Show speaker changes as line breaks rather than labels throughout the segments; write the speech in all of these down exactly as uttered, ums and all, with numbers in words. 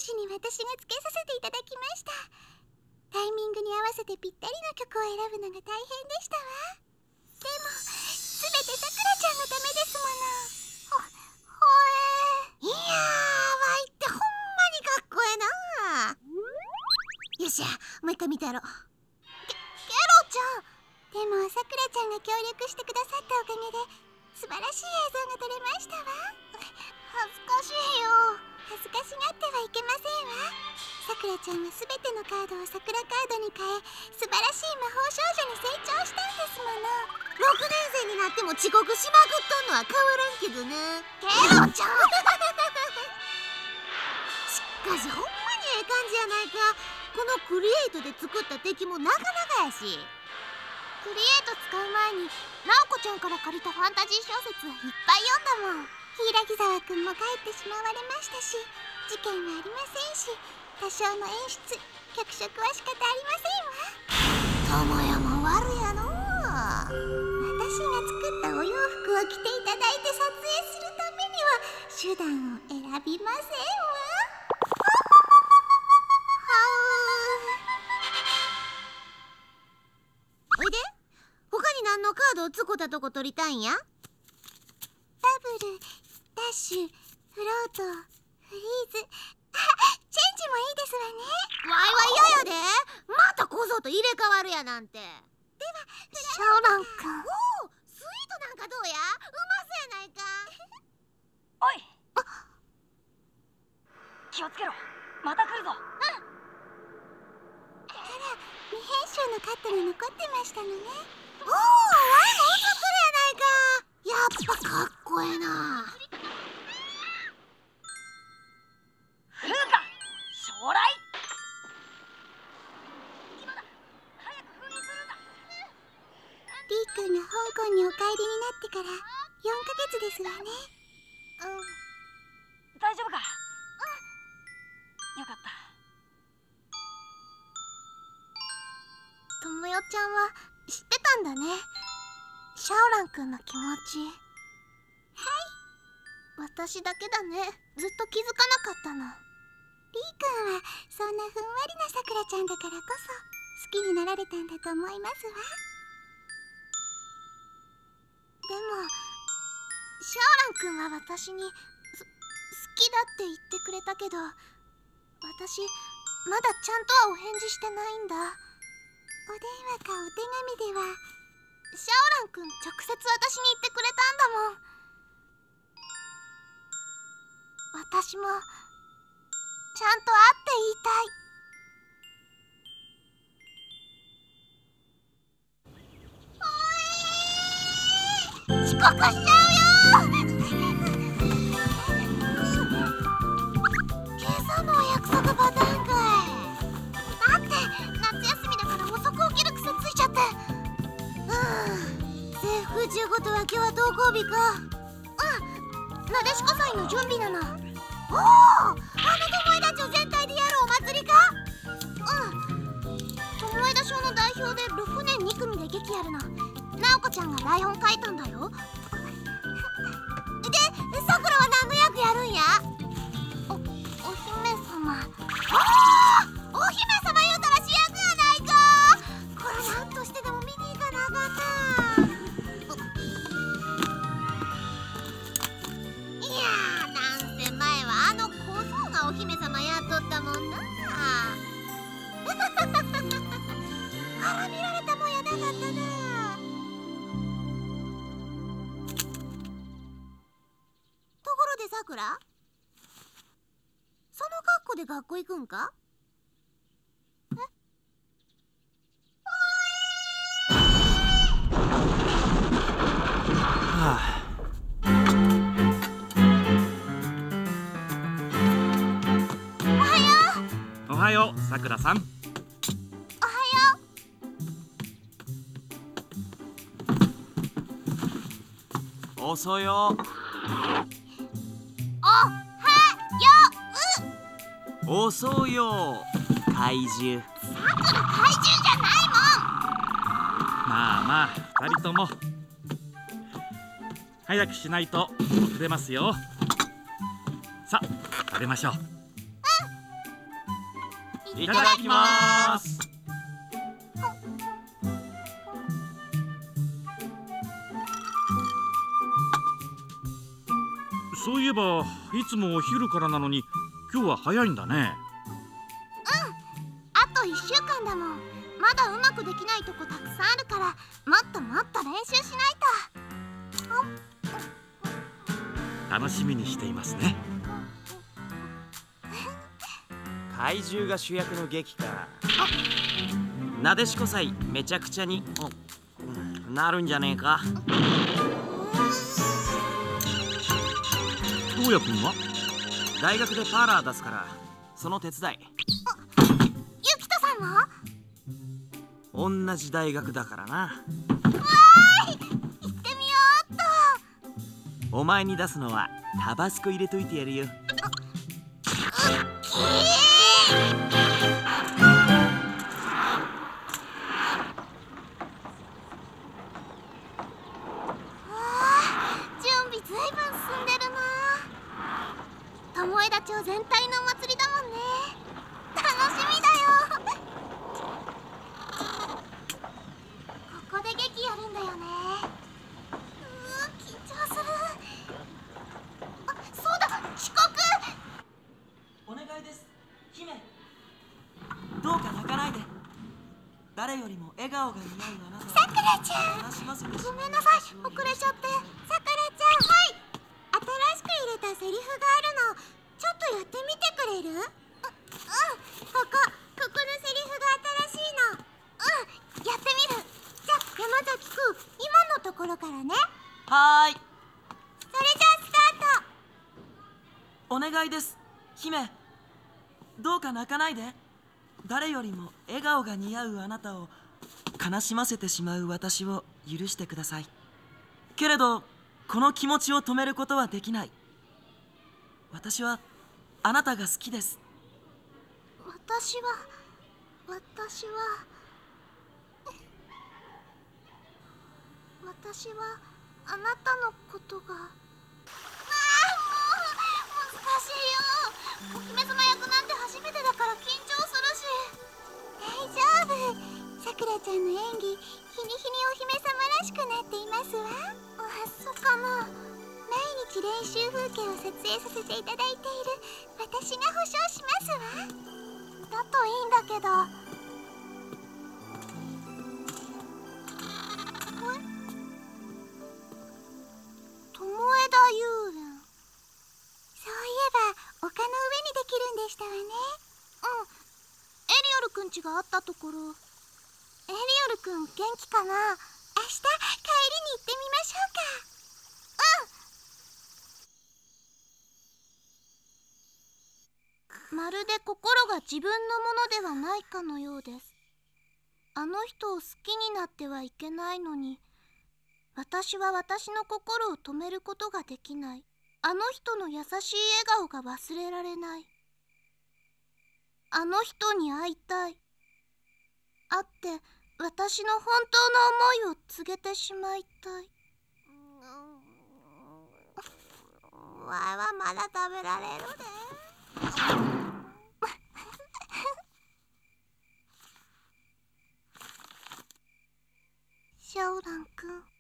詞に私がつけさせていただきました。タイミングに合わせてぴったりの曲を選ぶのが大変でしたわ。でもすべてさくらちゃんのためですもの。ほ、ほえー。いやー、わいってほんまにかっこええな。よっしゃ、もう一回見てやろう。ケ、ケロちゃん。でもさくらちゃんが協力してくださったおかげで素晴らしい映像が撮れましたわ。恥ずかしいよ。恥ずかしがってはいけませんわ。さくらちゃんはすべてのカードを桜カードに変え、素晴らしい魔法少女に成長したんですもの。ろくねん生になっても遅刻しまくっとんのは変わらんけどね。ケロちゃんしかしほんまにええ感じやないか。このクリエイトで作った敵もなかなかやし。クリエイト使う前にナオコちゃんから借りたファンタジー小説いっぱい読んだもん。柊沢くんも帰ってしまわれましたし、事件はありませんし、多少の演出、脚色は仕方ありませんわ。友也も悪やのう。私が作ったお洋服を着ていただいて撮影するためには手段を選びませんわ。おいで。他に何のカードをつこたとこ取りたいんや？バブル、ダッシュ、フロート、フリーズ。あ、チェンジもいいですわね。わいは嫌やで。また小僧と入れ替わるやなんて。ではシャオランくん。おお、スイートなんかどうや？うまそうやないか。
おい、気をつけろ、また来るぞ。
うん。あら、未編集のカットが残ってましたのね。おお、ワイも映っとるやないか。やっぱかっこええな。
風か将来。今だ、早く封印するんだ。
リー君が香港にお帰りになってからよんかげつですわね。
うん、大丈夫か？うん、よかった。
ともよちゃんは知ってたんだね、シャオランくんの気持ち。はい、私だけだね、ずっと気づかなかったの。リー君はそんなふんわりなさくらちゃんだからこそ好きになられたんだと思いますわ。でもシャオランくんは私にす好きだって言ってくれたけど、私まだちゃんとはお返事してないんだ。お電話かお手紙ではシャオランくん直接私に言ってくれたんだもん。私もちゃんと会って言いたい。おえー、遅刻しちゃうよ。今朝もお約束パターンかい。だって夏休みだから遅く起きる癖ついちゃって。はあ、制服ちゅうことは今日は登校日か。うん、なでしこ祭の準備なの。おお、あの友枝町全体でやるお祭りか。うん、友枝町の代表でろくねんに組で劇やるの。なおこちゃんが台本書いたんだよ。で、さくらは何の役やるんや？お、お姫様。ああ、お姫様言うたら主役やないか。これなんとしてでも見に行かなあかんな。いやー、なんせ前はあの小僧がお姫様やっとったもんな。あら、見られたもんやなかったな。ところでさくら、その格好で学校行くんか？え？
はあ。
おはよ
おはよう、さくらさん。
う。おはよ
う。遅よ。
おはよう。
遅よ。怪獣。
さくら怪獣じゃないもん。
まあまあ、二人とも早くしないと遅れますよ。さあ、食べましょう。
うん、
いただきます。そういえばいつもお昼からなのに今日は早いんだね。
うん、あといっしゅうかんだもん。まだうまくできないとこたくさんあるから、もっともっと練習しないと。
楽しみにしていますね。怪獣が主役の劇か。なでしこ祭めちゃくちゃになるんじゃねえか。どうやくんは大学でパーラー出すからその手伝い。
ゆきとさんは
同じ大学だからな。
わーい、行ってみようっと。
お前に出すのはタバスコ入れといてやるよ。
巴田町全体のお祭りだもんね。楽しみだよ。ここで劇やるんだよね。うー、緊張する。あ、そうだ、遅刻。
お願いです、姫。どうか泣かないで。誰よりも笑顔が似合うあなたを
さくらちゃん、
悲しませてしまう。
ごめんなさい、遅れちゃって。さくらちゃん、はい。新しく入れたセリフがあるの。ちょっとやってみてくれる？う、うん、ここ、ここのセリフが新しいの。うん、やってみる。じゃあ、山崎くん、今のところからね。
はーい。
それじゃあ、スタート。
お願いです、姫。どうか泣かないで。誰よりも笑顔が似合うあなたを悲しませてしまう私を許してください。けれど、この気持ちを止めることはできない。私はあなたが好きです。
私は私は私はあなたのことが。ああ、もう難しいよ。お姫様役なんて初めてだから緊張するし。大丈夫、さくらちゃんの演技、日に日にお姫様らしくなっていますわ。あ、そうかな。毎日練習風景を撮影させていただいている私が保証しますわ。だといいんだけど。巴田遊園。そういえば丘の上にできるんでしたわね。うん、エリオルくん家があったところ。エリオルくん元気かな？明日帰りに行ってみましょうか。まるで心が自分のものではないかのようです。あの人を好きになってはいけないのに、私は私の心を止めることができない。あの人の優しい笑顔が忘れられない。あの人に会いたい。会って私の本当の思いを告げてしまいたい。わいはまだ食べられるで。シャオランくん。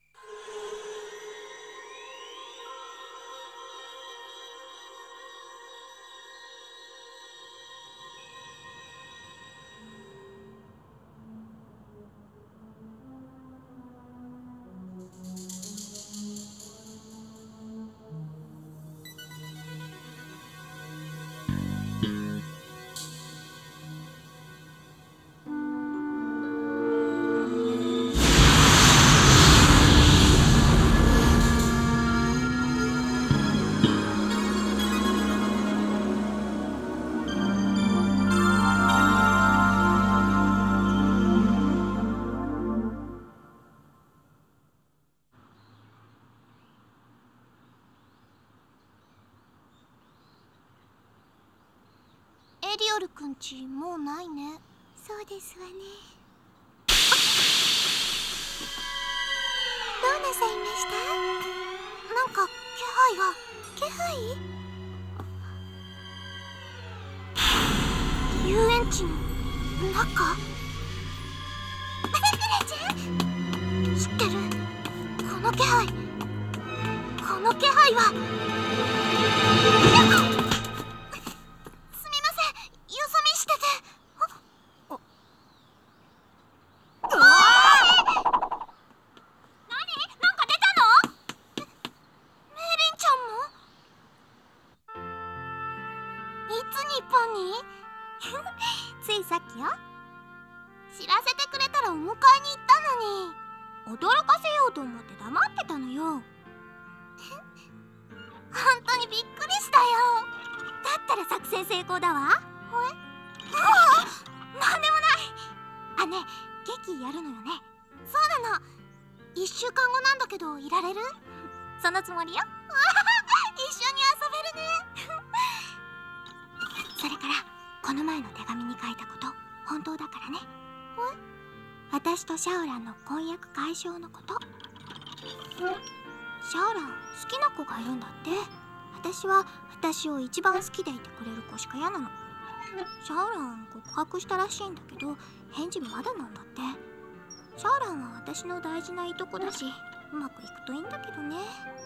エリオルくんちもうないね。そうですわね。どうなさいました？なんか気配が。気配？遊園ンチの中。さくらちゃん、知ってる？この気配、この気配は。すみません、よそ見してて。ああ、何？なんか出たの？メイリンちゃんも？いつ日本に？ついさっきよ。知らせてくれたらお迎えに行ったのに、驚かせようと思って黙ってたのよ。本当にびっくりしたよ。だったら作戦成功だわ。え？ああ、なんでもない。あ、ね、劇やるのよね。そうなの。いっしゅうかんごなんだけど、いられる？そのつもりよ。一緒に遊べるね。それからこの前の手紙に書いたこと本当だからね。私とシャオランの婚約解消のこと。シャオラン好きな子がいるんだって。私は私を一番好きでいてくれる子しか嫌なの。シャオラン告白したらしいんだけど返事まだなんだって。シャオランは私の大事ないとこだし、うまくいくといいんだけどね。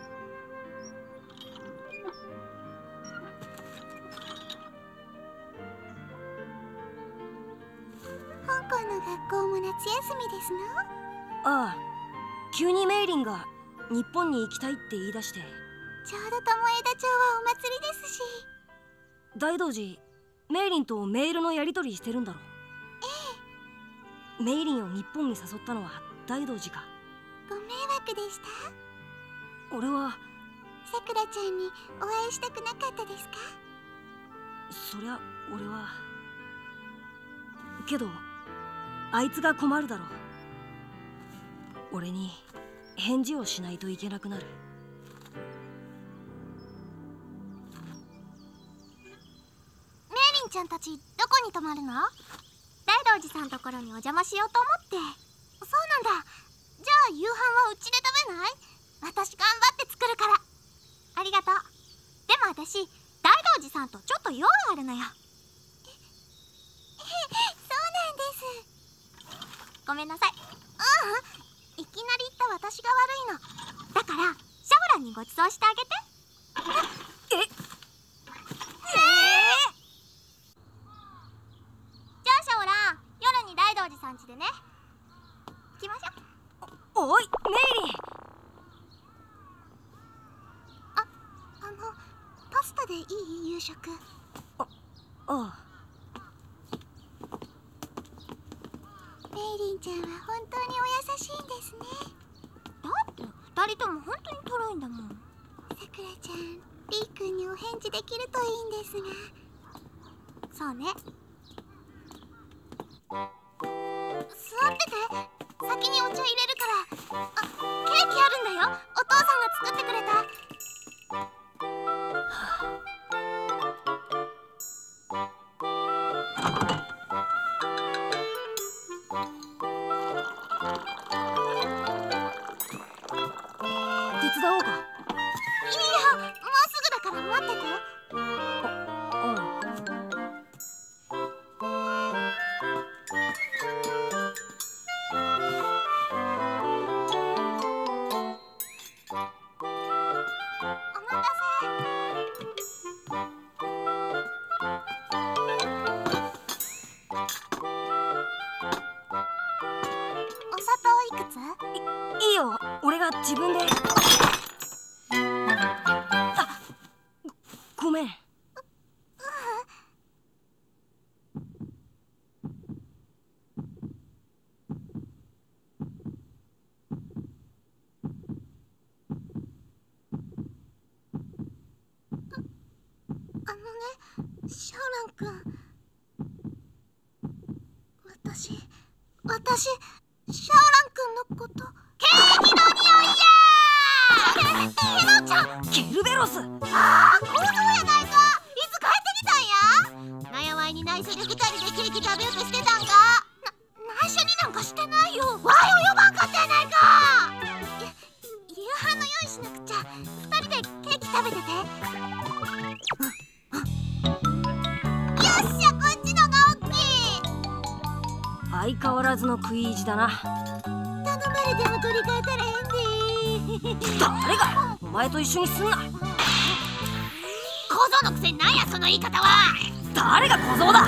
香港の学校も夏休みですの？
ああ、急にメイリンが日本に行きたいって言い出して。
ちょうど友枝町はお祭りですし。
大道寺、メイリンとメールのやり取りしてるんだろう。ええ。メイリンを日本に誘ったのは大道寺か。
ご迷惑でした？
俺は
さくらちゃんにお会いしたくなかったですか？
そりゃ俺はけどあいつが困るだろう。俺に返事をしないといけなくなる。
メイリンちゃんたちどこに泊まるの？大道寺さんところにお邪魔しようと思って。そうなんだ。じゃあ夕飯はうちで食べない？私頑張って作るから。ありがとう。でも私大道寺さんとちょっと用があるのよ。そうなんです。ごめんなさい。ううん、いきなり言った私が悪いの。だからシャオランにご馳走してあげて。ええー、じゃあシャオラン、夜に大道寺さん家でね。行きましょう。
おいメイリン。
あ、あのパスタでいい？夕食。
あああ。
メイリンちゃんは本当にお優しいんですね。だって二人とも本当にトロいんだもん。さくらちゃん、リー君にお返事できるといいんですが。そうね。座ってて、先にお茶入れるから。あ、ケーキあるんだよ。お父さんが作ってくれた。
手伝おうか。
いいよ、もうすぐだから待ってて。
ああ。
お待たせ。お砂糖いくつ？
いいよ、俺が自分で。あ、ご、ごめん。
あのね、シャオラン君。私、私、シャオラン君のこと。ケーキの匂いやー！ケロちゃん！
ケルベロス！
ああ、工場やないか。いつ帰ってきたんや？なやわいに内緒で二人でケーキ食べようとしてたんか？な、内緒になんかしてないよ。わいを呼ばんかったやないか。夕飯の用意しなくちゃ。二人でケーキ食べてて。よっしゃ、こっちのが大きい。
相変わらずの食い意地だな。
頼まれても取り替えたらええんで。
誰がお前と一緒にすんな。
小僧のくせになんやその言い方は。
誰が小僧だ。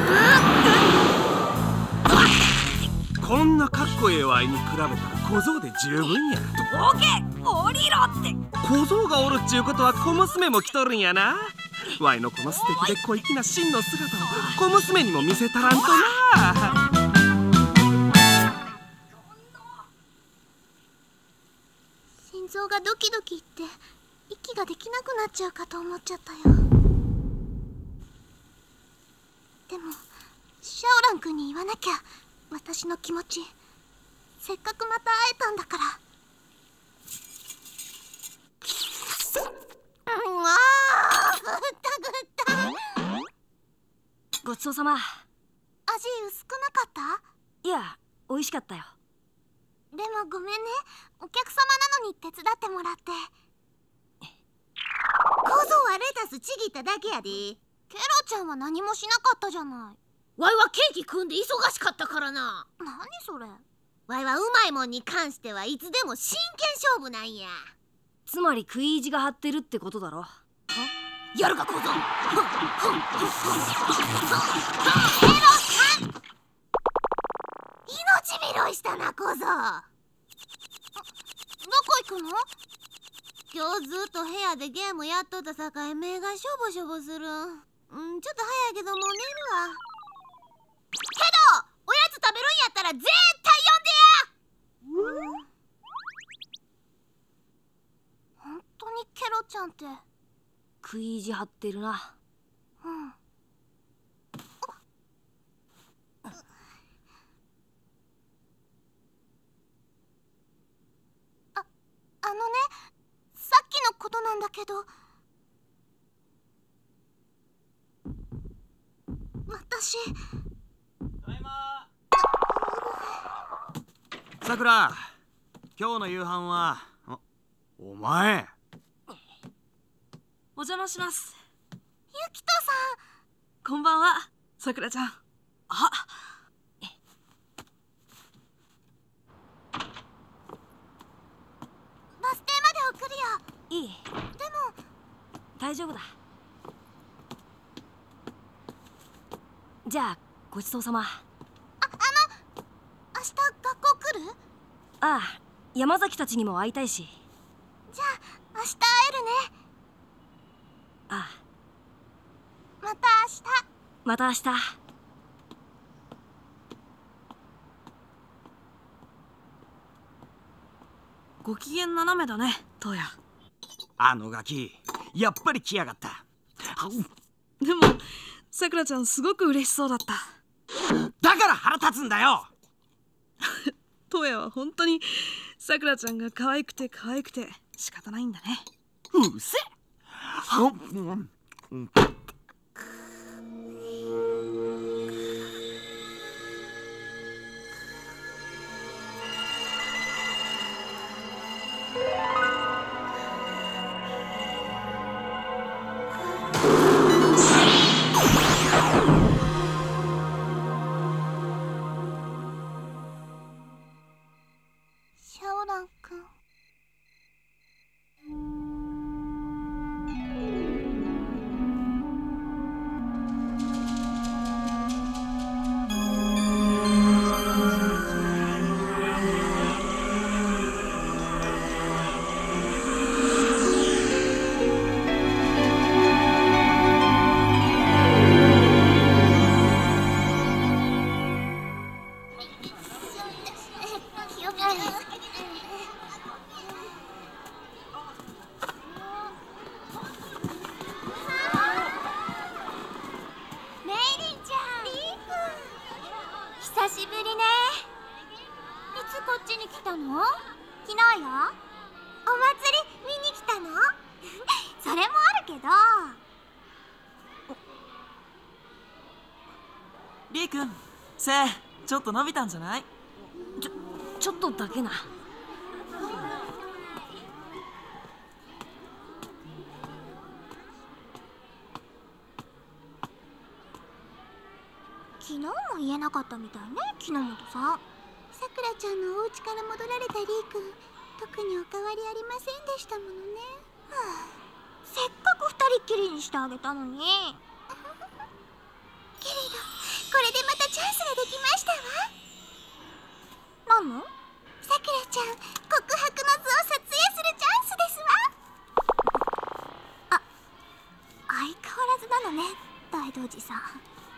こんなかっこええわいに比べたら小僧で十分や。
どけ降りろって。
小僧がおるっちゅうことは小娘も来とるんやな。わいのこの素敵で小粋な真の姿を小娘にも見せたらんとな。
心臓がドキドキって息ができなくなっちゃうかと思っちゃったよ。でもシャオラン君に言わなきゃ。私の気持ち、せっかくまた会えたんだから。うん、あー、ぐったぐった。
ごちそうさま。
味薄くなかった？
いや、美味しかったよ。
でもごめんね、お客様なのに手伝ってもらって。小僧はレタスちぎっただけやで。ケロちゃんは何もしなかったじゃない。
わいはケーキ組んで忙しかったからな。
何それ。
わいはうまいもんに関してはいつでも真剣勝負なんや。
つまり食い意地が張ってるってことだろ。
やるか小僧。ケロ
さん、命拾いしたな小僧。どこ行くの？
今日ずっと部屋でゲームやっとったさかい目がしょぼしょぼする。うん、ちょっと早いけどもう寝るわ。けどおやつ食べるんやったら絶対呼んでや。
本当にケロちゃんって
食い意地張ってるな。
うん。あ、あのね、さっきのことなんだけど、私。
ただいま。さくら、今日の夕飯は。あ、お前。
お邪魔します。
ゆきとさん。
こんばんは、さくらちゃん。あ、
バス停まで送るよ。
いい。
でも
大丈夫だ。じゃあごちそうさま。
あ、あの明日学校来る？
ああ、山崎たちにも会いたいし。
じゃあ明日会えるね。
ああ、
また明日。
また明日。
ご機嫌斜めだね、トウヤ。
あのガキ、やっぱり来やがった。
でもさくらちゃんすごく嬉しそうだった。
だから腹立つんだよ。
トウヤは本当にさくらちゃんが可愛くて可愛くて仕方ないんだね。
うせえ。
シャオランくん。久しぶりね。いつこっちに来たの？昨日よ。お祭り見に来たの？それもあるけど。
リー君、背ちょっと伸びたんじゃない？
ちょちょっとだけな。
昨日も言えなかったみたいね、木の本さん。さくらちゃんのお家から戻られたりーくん、特にお変わりありませんでしたものね。はあ、せっかく二人っきりにしてあげたのに。けれどこれでまたチャンスができましたわ。何の？さくらちゃん、告白の図を撮影するチャンスですわ。あ、相変わらずなのね、大道寺さん。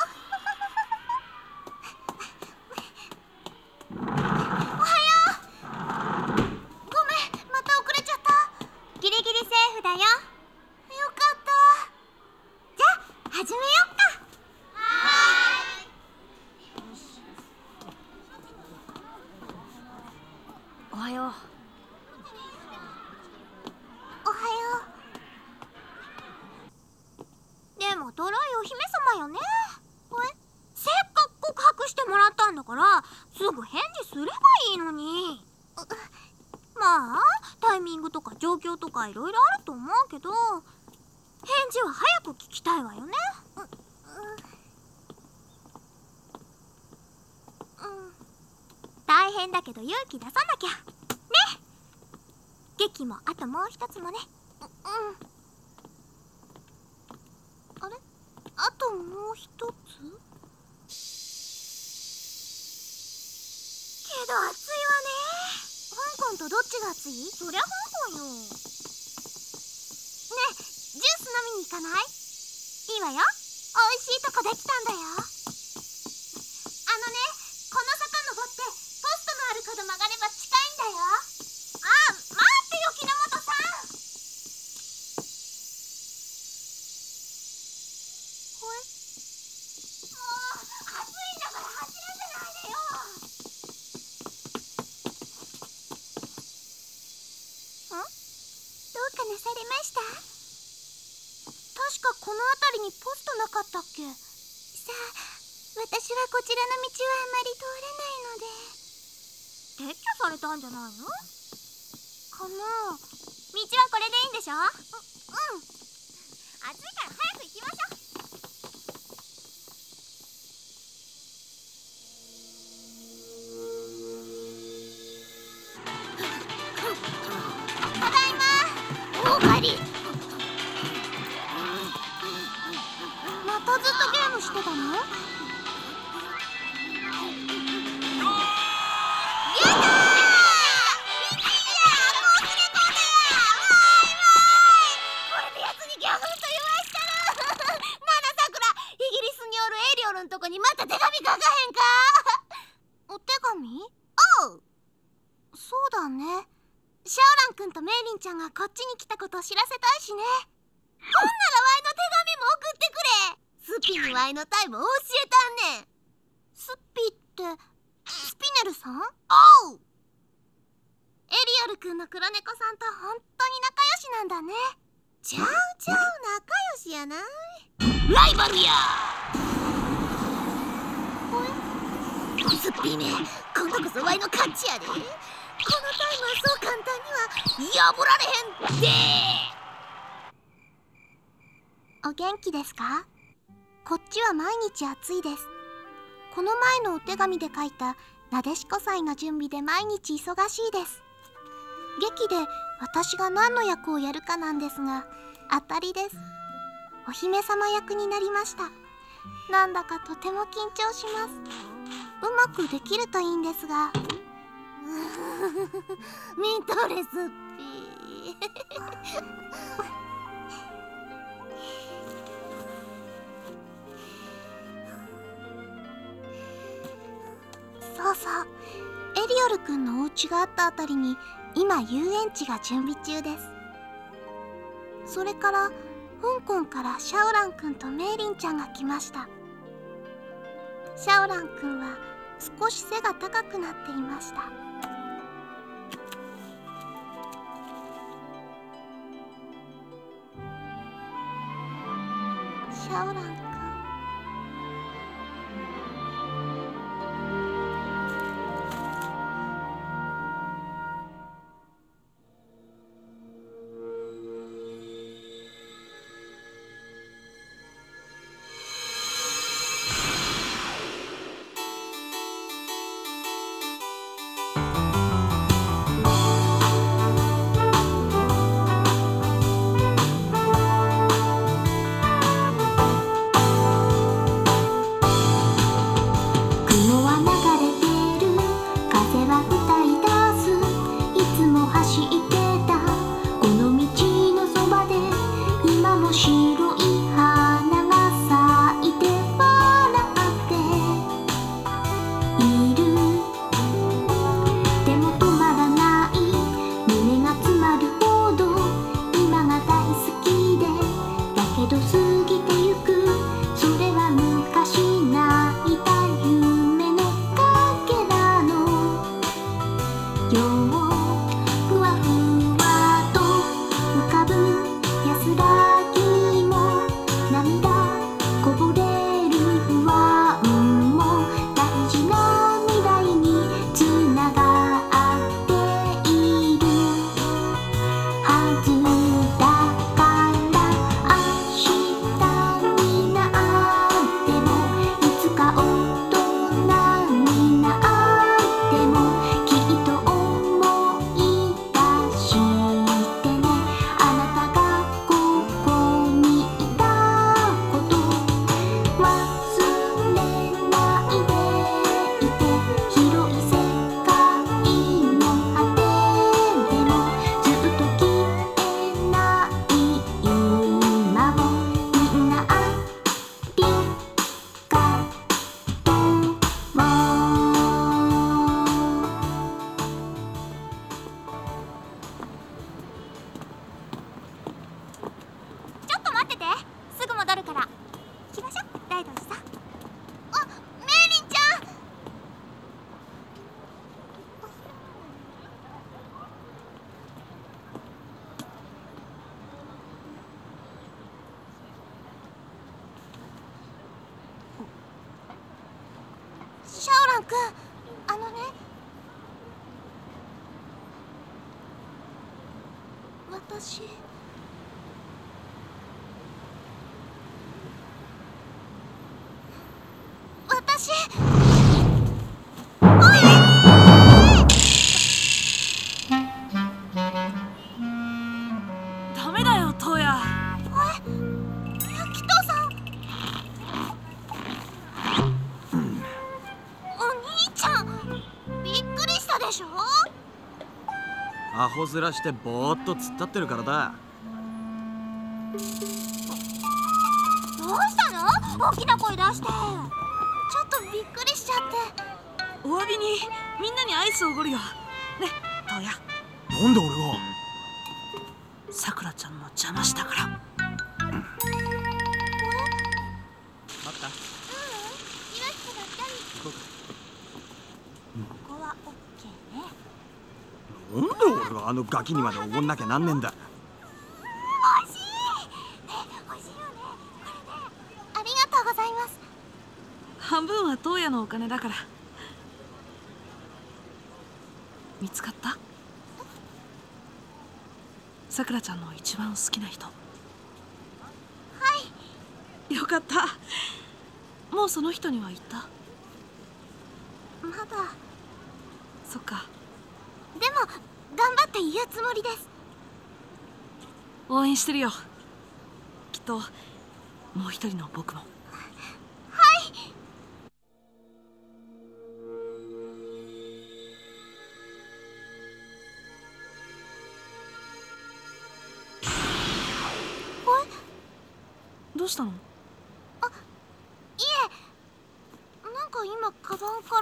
いろいろあると思うけど、返事は早く聞きたいわよね。う、う、うん、大変だけど勇気出さなきゃね。劇もあともう一つもね。う、うん、あれ、あともう一つけど暑いわね。香港とどっちが暑い？そりゃ香港よ。ねえ、ジュース飲みに行かない？いいわよ。おいしいとこできたんだよ。あのね、この坂登ってポストのある角曲がれば近いんだよ。あ、待ってよ、木之本さん。これもう暑いんだから走らせないでよ。ん？どうかなされました？確かこの辺りにポストなかったっけ？さあ、私はこちらの道はあまり通らないので。撤去されたんじゃないの？かな。道はこれでいいんでしょ？う、うん。暑いから早く行きましょう。ただいま。おかえり。またずっとゲームしてたの？ちゃんがこっちに来たことを知らせたいしね。ほんならワイの手紙も送ってくれ。スピにワイのタイムを教えたんねん。スピってスピネルさん？おう。エリオルくんの黒猫さんと本当に仲良しなんだね。ちゃうちゃう、仲良しやない。ライバルや。スピめ、今度こそワイの勝ちやで。このタイムはそう簡単には破られへんで。お元気ですか？こっちは毎日暑いです。この前のお手紙で書いたなでしこ祭の準備で毎日忙しいです。劇で私が何の役をやるかなんですが、当たりです。お姫様役になりました。なんだかとても緊張します。うまくできるといいんですが。見とれ、スッピー。そうそう、エリオルくんのお家があったあたりに今遊園地が準備中です。それから香港からシャオランくんとメイリンちゃんが来ました。シャオランくんは少し背が高くなっていました。シャオランくん、 ン君、あのね、私私
ダメだよトウヤ。
ヤキトさん、お兄ちゃん、びっくりしたでしょ。
アホ面してぼーっと突っ立ってるからだ。
どうしたの？大きな声出して。ちょっとびっくりしちゃって。
お詫びにみんなにアイスをおごるよ。ね、トウヤ。
なんで俺が？
さくらちゃんの邪魔したから。
待った。
うん、いらしてばっかり。
行こうか。
ここはオッケーね。
なんで俺があのガキにまでおごんなきゃなんねんだ。
欲しい。ね、欲しいよね。これね。ありがとうございます。
半分はトウヤのお金だから。見つかった？さくらちゃんの一番好きな人。
はい。
よかった。もうその人には言った？
まだ。
そっか。
でも頑張って言うつもりです。
応援してるよ。きっともう一人の僕も。
はい。
どうしたの？
あ、いえ、なんか今カバンから。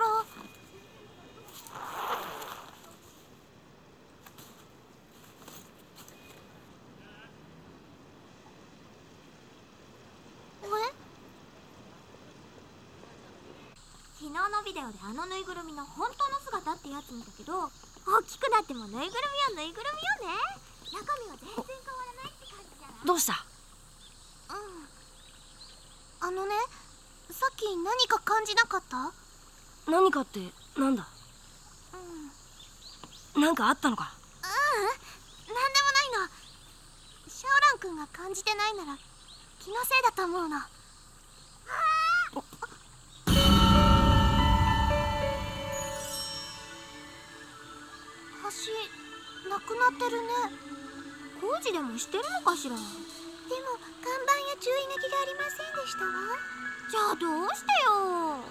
昨日のビデオであのぬいぐるみの本当の姿ってやつ見たけど、大きくなってもぬいぐるみはぬいぐるみよね。中身は全然変わらないって感じじゃない？
どうした？
うん、あのね、さっき何か感じなかった？
何かってなんだ？
うん、
なんかあったのか？
ううん、なんでもないの。シャオラン君が感じてないなら気のせいだと思うの。橋なくなってるね。工事でもしてるのかしら。でも看板や注意書きがありませんでしたわ。じゃあどうしてよ。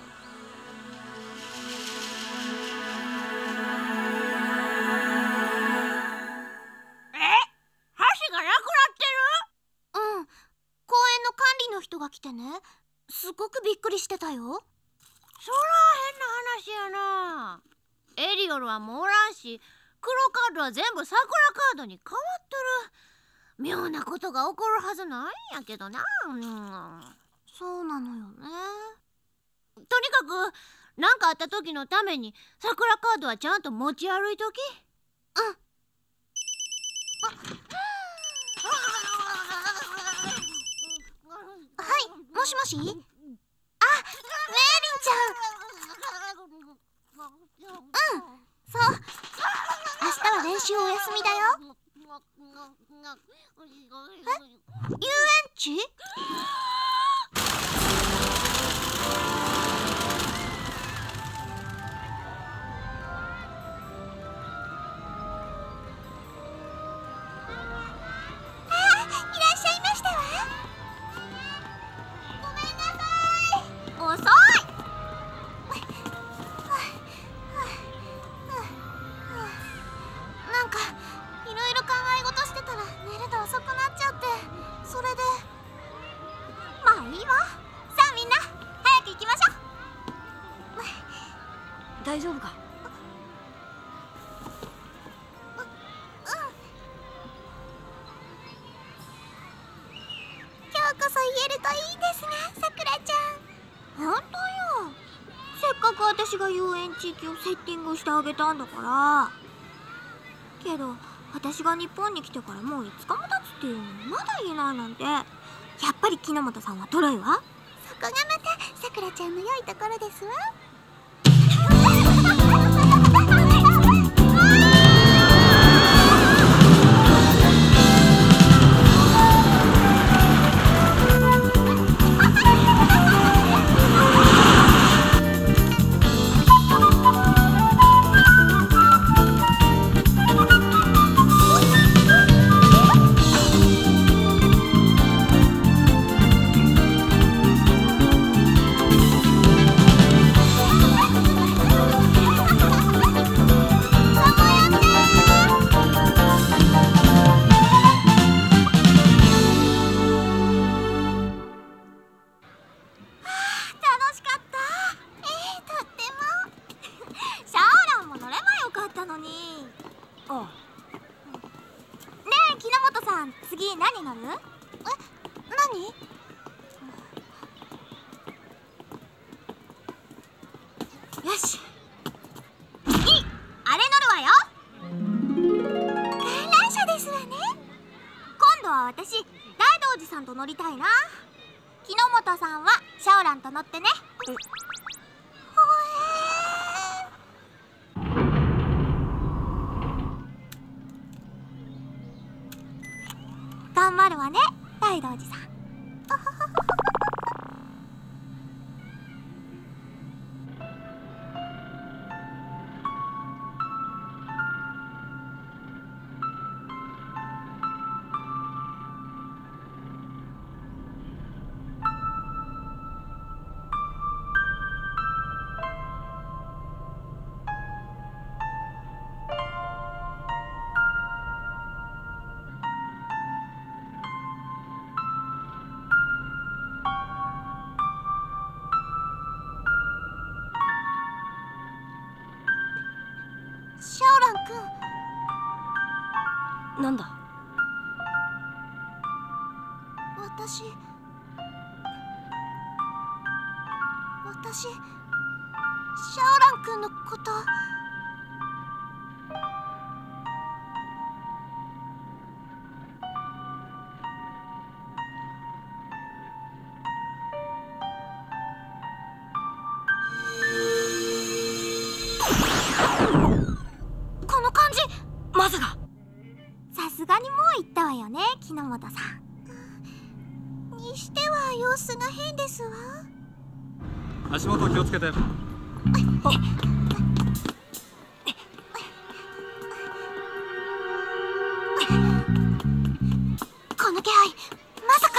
うん、公園の管理の人が来てね、すごくびっくりしてたよ。
そら変な話やな。エリオルはもうおらんし、黒カードは全部桜カードに変わっとる。妙なことが起こるはずないんやけどな、うん、
そうなのよね。
とにかく何かあった時のために桜カードはちゃんと持ち歩いとき。
うん。はい、もしもし。あ、メイリンちゃん。うん、そう。明日は練習お休みだよ。え？遊園地？
大丈夫か？
今日こそ言えるといいですね、さくらちゃん。本当よ。せっかく私が遊園地域をセッティングしてあげたんだから。けど私が日本に来てからもういつかも経つっていうのにまだ言えないなんて。やっぱり木之本さんはトロイわ。そこがまたさくらちゃんの良いところですわ。 さん次何乗る？え、何？よし、に、あれ乗るわよ。観覧車ですわね。今度は私、大道寺さんと乗りたいな。木之本さんはシャオランと乗ってね。ほえー、頑張るわね、大道寺さん。シャオランくん。
なんだ？
私私シャオランくんのことこの感じ。
まさか。
さすがにもう言ったわよね、木之本さん。にしては様子が変ですわ。
足元気をつけて。
この気配、まさか。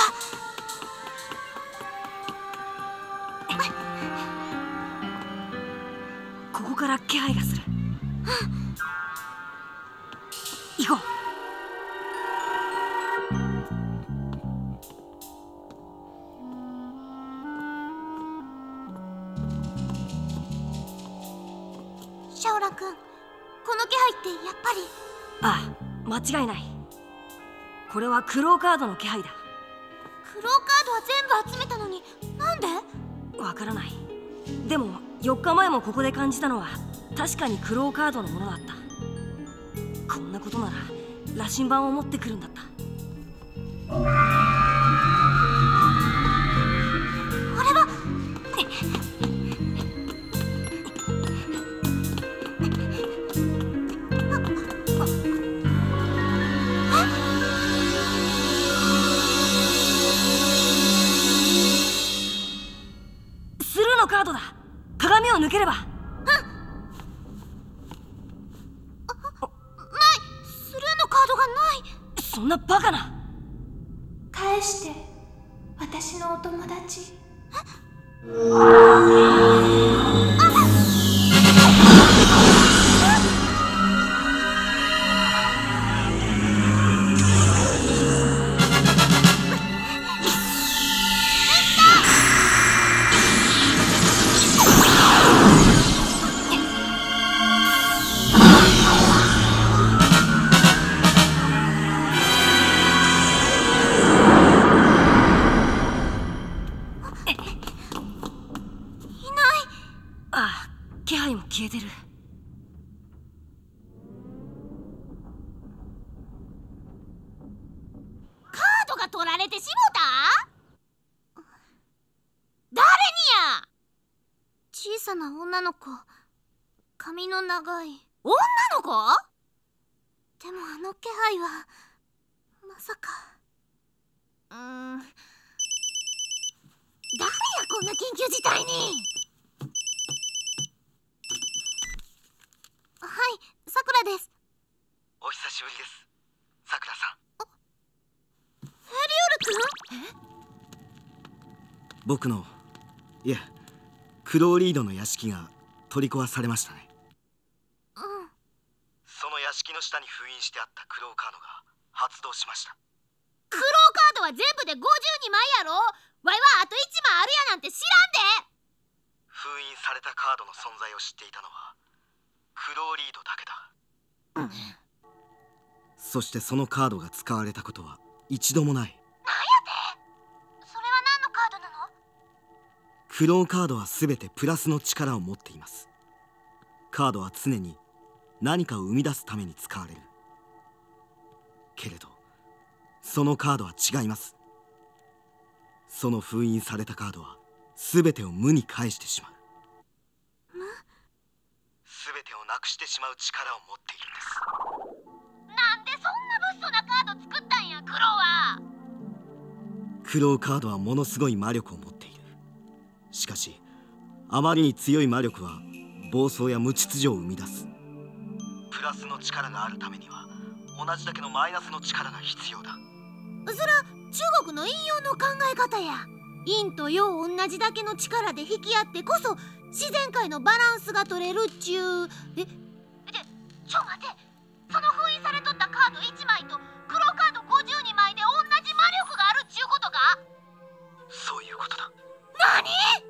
ここから気配がする。行こう。
シャオランくん、この気配ってやっぱり。
ああ、間違いない。これはクローカードの気配だ。
クローカードは全部集めたのに、なんで？
わからない。でもよっかまえもここで感じたのは確かにクローカードのものだった。こんなことなら羅針盤を持ってくるんだった。
あれは
スルーのカードだ。鏡を抜ければ。
ない、スルーのカードがない。
そんなバカな。
返して、私のお友達。
ああ、気配も消えてる。
カードが取られてしもた？誰にや？
小さな女の子、髪の長い。
女の子？
でもあの気配はまさか。
うーん、誰やこんな緊急事態に。
はい、さくらです。
お久しぶりです、さくらさん。
エリオルくん？
僕の、いえ、クローリードの屋敷が取り壊されましたね。
うん。
その屋敷の下に封印してあったクローカードが発動しました。
クローカードは全部でごじゅうにまいやろ。わいはあといちまいあるやなんて知らんで。
封印されたカードの存在を知っていたのはクローリードだけだ。 そしてそのカードが使われたことは一度もない。
なんやて？それは何のカードなの？
クローカードは全てプラスの力を持っています。カードは常に何かを生み出すために使われる。けれどそのカードは違います。その封印されたカードは全てを無に返してしまう。
無？
全てをなくしてしまう力を持っているんです。
なんでそんな物騒なカード作ったんや、クローは。
クローカードはものすごい魔力を持っている。しかしあまりに強い魔力は暴走や無秩序を生み出す。プラスの力があるためには同じだけのマイナスの力が必要だ。
そら中国の陰陽の考え方や。陰と陽同じだけの力で引き合ってこそ自然界のバランスが取れるっちゅう。えで
ちょ待て、その封印されとったカードいちまいとクローカードごじゅうにまいで同じ魔力があるっちゅうことか？
そういうことだ。
何？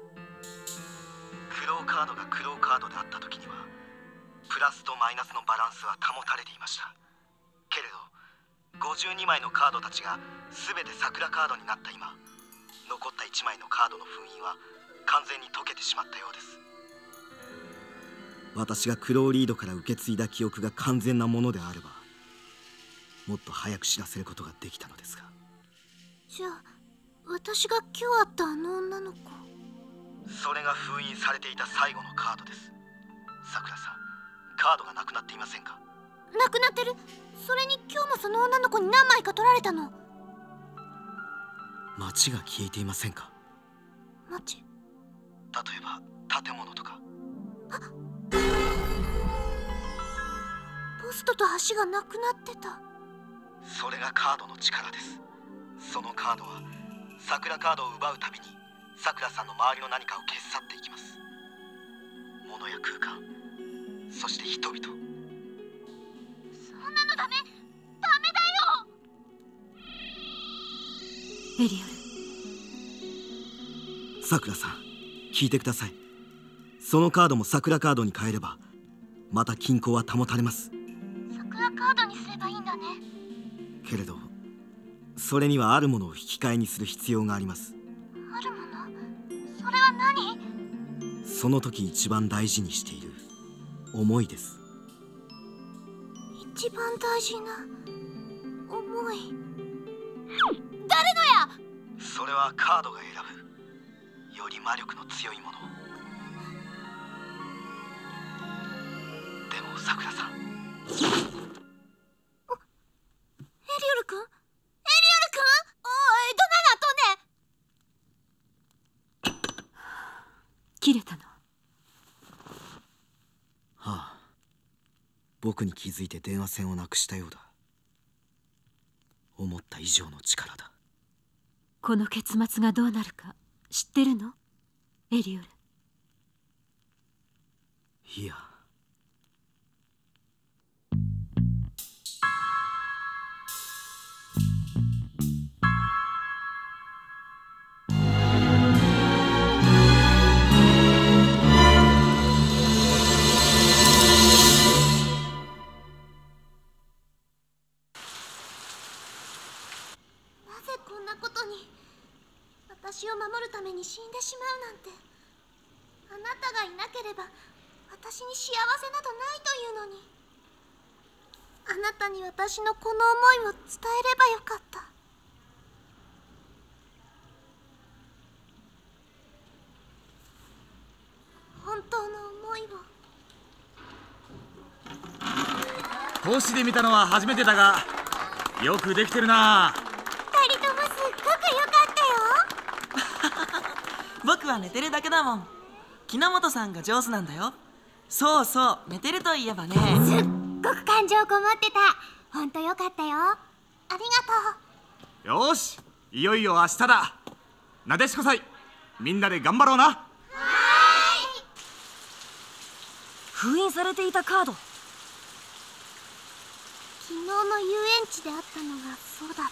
クローカードがクローカードであった時にはプラスとマイナスのバランスは保たれていました。けれどごじゅうにまいのカードたちが全て桜カードになった今、残ったいちまいのカードの封印は完全に解けてしまったようです。私がクローリードから受け継いだ記憶が完全なものであればもっと早く知らせることができたのですが。
じゃあ私が今日会ったあの女の子、
それが封印されていた最後のカードです。さくらさん、カードがなくなっていませんか？
なくなってる。それに今日もその女の子に何枚か取られたの。
街が消えていませんか？
街？
例えば建物とか。
ポストと橋がなくなってた。
それがカードの力です。そのカードは桜カードを奪うたびにさくらさんの周りの何かを消し去っていきます。物や空間、そして人々。
そんなのダメ、ダメだよ。
エリアル。
さくらさん、聞いてください。そのカードも桜カードに変えればまた均衡は保たれます。
桜カードにすればいいんだね。
けれどそれにはあるものを引き換えにする必要があります。
あるもの？それは何？
その時一番大事にしている思いです。
一番大事な思い。
誰のや？
それはカードが選ぶより魔力の強いもの。でもさくらさん、
エリオル君？エリオル君？おい、どないなっとんねん。
切れたの？
はあ、僕に気づいて電話線をなくしたようだ。思った以上の力だ。
この結末がどうなるか知ってるの？エリオル。
いや、
私を守るために死んでしまうなんて。あなたがいなければ私に幸せなどないというのに。あなたに私のこの思いを伝えればよかった。本当の思いを。
投資で見たのは初めてだがよくできてるな。
二人ともすっごくよかったよ。
僕は寝てるだけだもん。木之本さんが上手なんだよ。そうそう、寝てるといえばね。
すっごく感情こもってた。ほんとよかったよ。ありがとう。
よし、いよいよ明日だ。なでしこ祭、みんなで頑張ろうな。はーい。
封印されていたカード。
昨日の遊園地であったのがそうだって。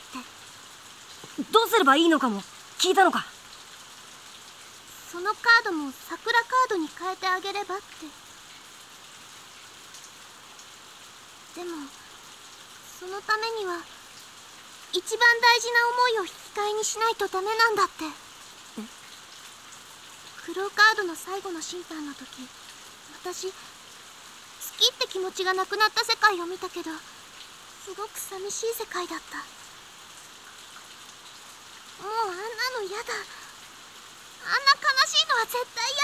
どうすればいいのかも聞いたのか？
そのカードも桜カードに変えてあげればって。でもそのためには一番大事な思いを引き換えにしないとダメなんだって。クローカードの最後の審判の時、私好きって気持ちがなくなった世界を見たけど、すごく寂しい世界だった。もうあんなの嫌だ。あんな悲しいのは絶対嫌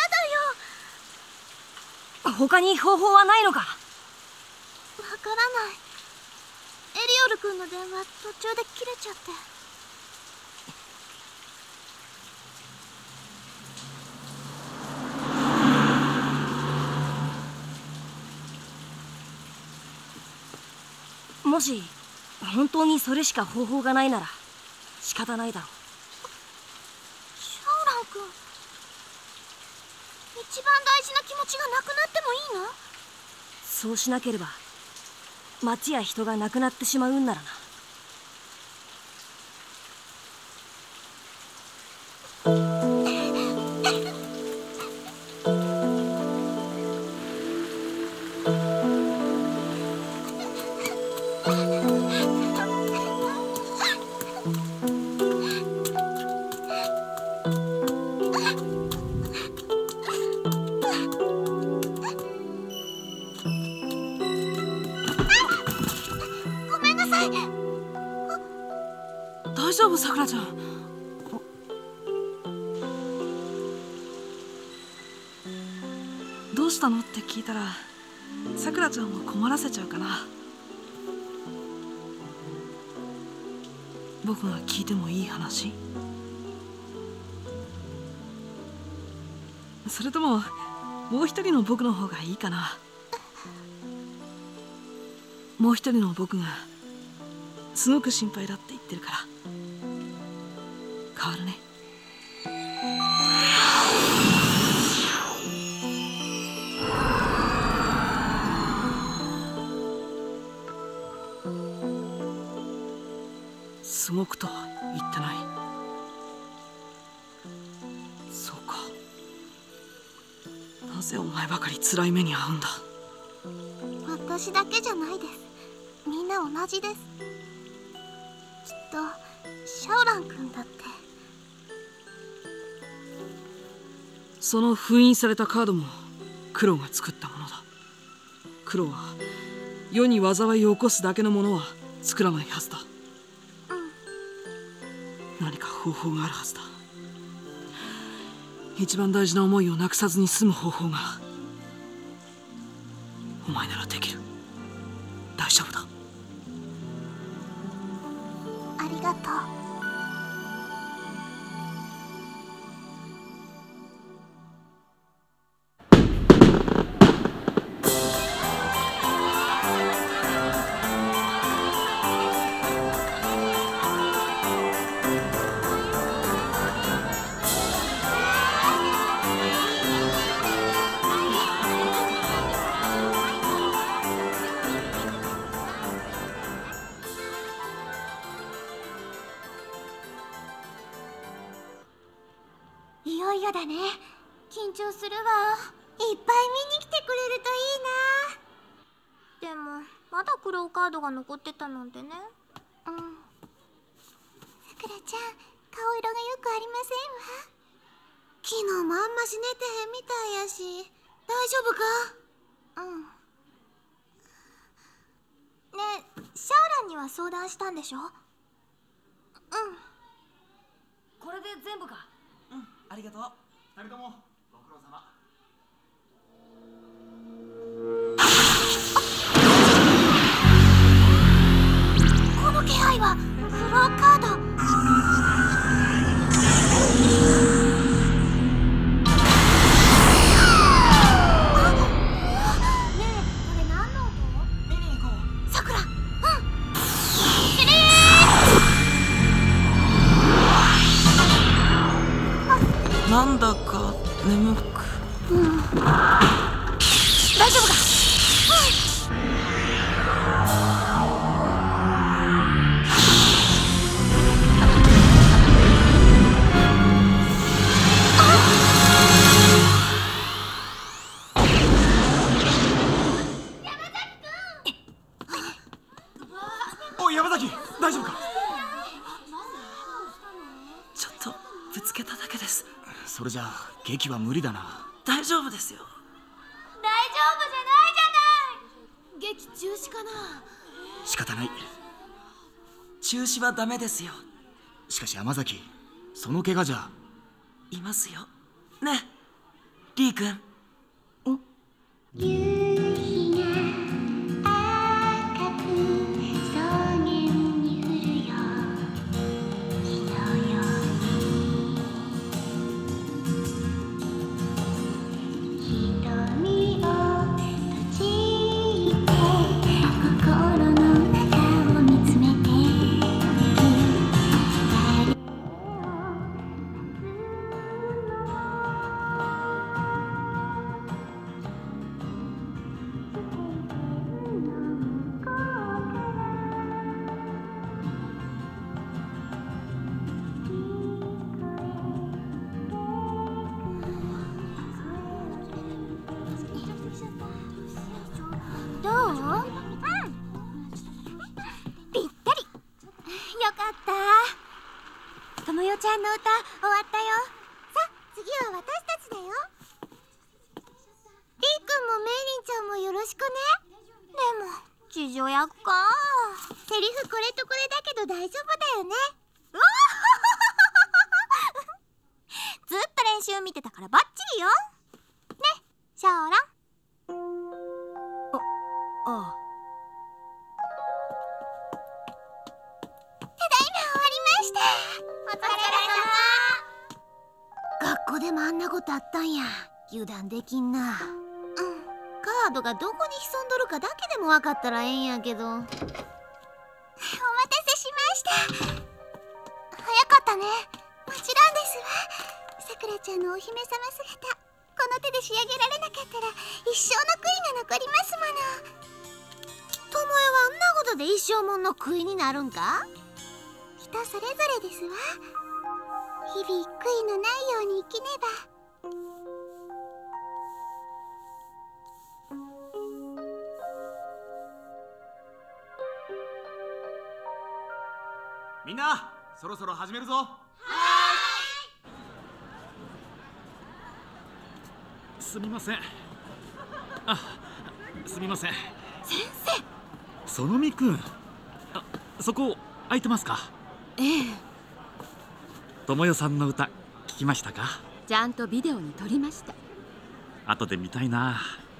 だよ。
他に方法はないのか？
わからない。エリオル君の電話途中で切れちゃって。
もし本当にそれしか方法がないなら仕方ないだろう。
シャオラン君、一番大事な気持ちがなくなってもいいの？
そうしなければ町や人がなくなってしまうんならな。
大丈夫、さくらちゃん。どうしたのって聞いたら、さくらちゃんを困らせちゃうかな。僕が聞いてもいい話？それとももう一人の僕の方がいいかな。もう一人の僕がすごく心配だって言ってるから変わるね。すごくとは言ってない。そうか。なぜお前ばかり辛い目に遭うんだ。
私だけじゃないです。みんな同じです。きっとシャオラン君だって。
その封印されたカードもクロが作ったものだ。クロは世に災いを起こすだけのものは作らないはずだ。何か方法があるはずだ。一番大事な思いをなくさずに済む方法がお前ならできる。大丈夫だ。
ありがとう。いよいよだね。緊張するわ。いっぱい見に来てくれるといいな。でもまだクローカードが残ってたなんてね。うん。さくらちゃん、顔色がよくありませんわ。昨日もあんまし寝てへんみたいやし、大丈夫か？うん。ねえ、シャオランには相談したんでしょ？うん。
これで全部か？
うん、ありがとう。
二人ともご苦労様。
この気配はクローカード。ねえ、これ何の音？
見に行こう。
さくら、うん。キリーン。
なんだか眠く。
うん。大丈夫か？
劇は無理だな。
大丈夫ですよ。
大丈夫じゃないじゃない。劇中止かな。
仕方ない。
中止はダメですよ。
しかし山崎、その怪我じゃ。
いますよね、リー君。
どう？うん、ぴったり。よかった。ともよちゃんの歌終わったよ。さあ次は私たちだよ。りーくんもめいりんちゃんもよろしくね。でも地上役か。セリフこれとこれだけど大丈夫だよね。うわずっと練習見てたからバッチリよ。ね、シャオラン。
ああ。
ただいま終わりました。お疲れ様。学校でもあんなことあったんや。油断できんな。うん、カードがどこに潜んどるかだけでも分かったらええんやけど。お待たせしました。早かったね。もちろんですわ。さくらちゃんのお姫様姿、この手で仕上げられなかったら一生の悔いが残りますもの。ともえはあんなことで一生もんの悔いになるんか？人それぞれですわ。日々悔いのないように生きねば。
みんなそろそろ始めるぞ。は
ーい。すみません。あ、すみません。
先生。
園美くん、あ、そこ空いてますか？
ええ。
智代さんの歌聞きましたか？
ちゃんとビデオに撮りました。
後で見たいな。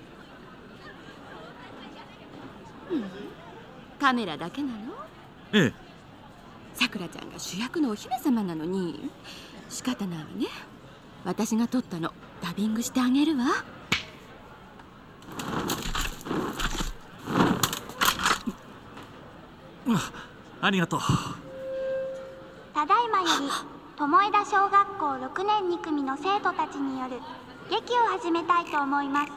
うん、カメラだけなの？
ええ。
さくらちゃんが主役のお姫様なのに仕方ないわね。私が撮ったのダビングしてあげるわ。
ありがとう。
ただいまより友枝小学校ろくねんに組の生徒たちによる劇を始めたいと思います。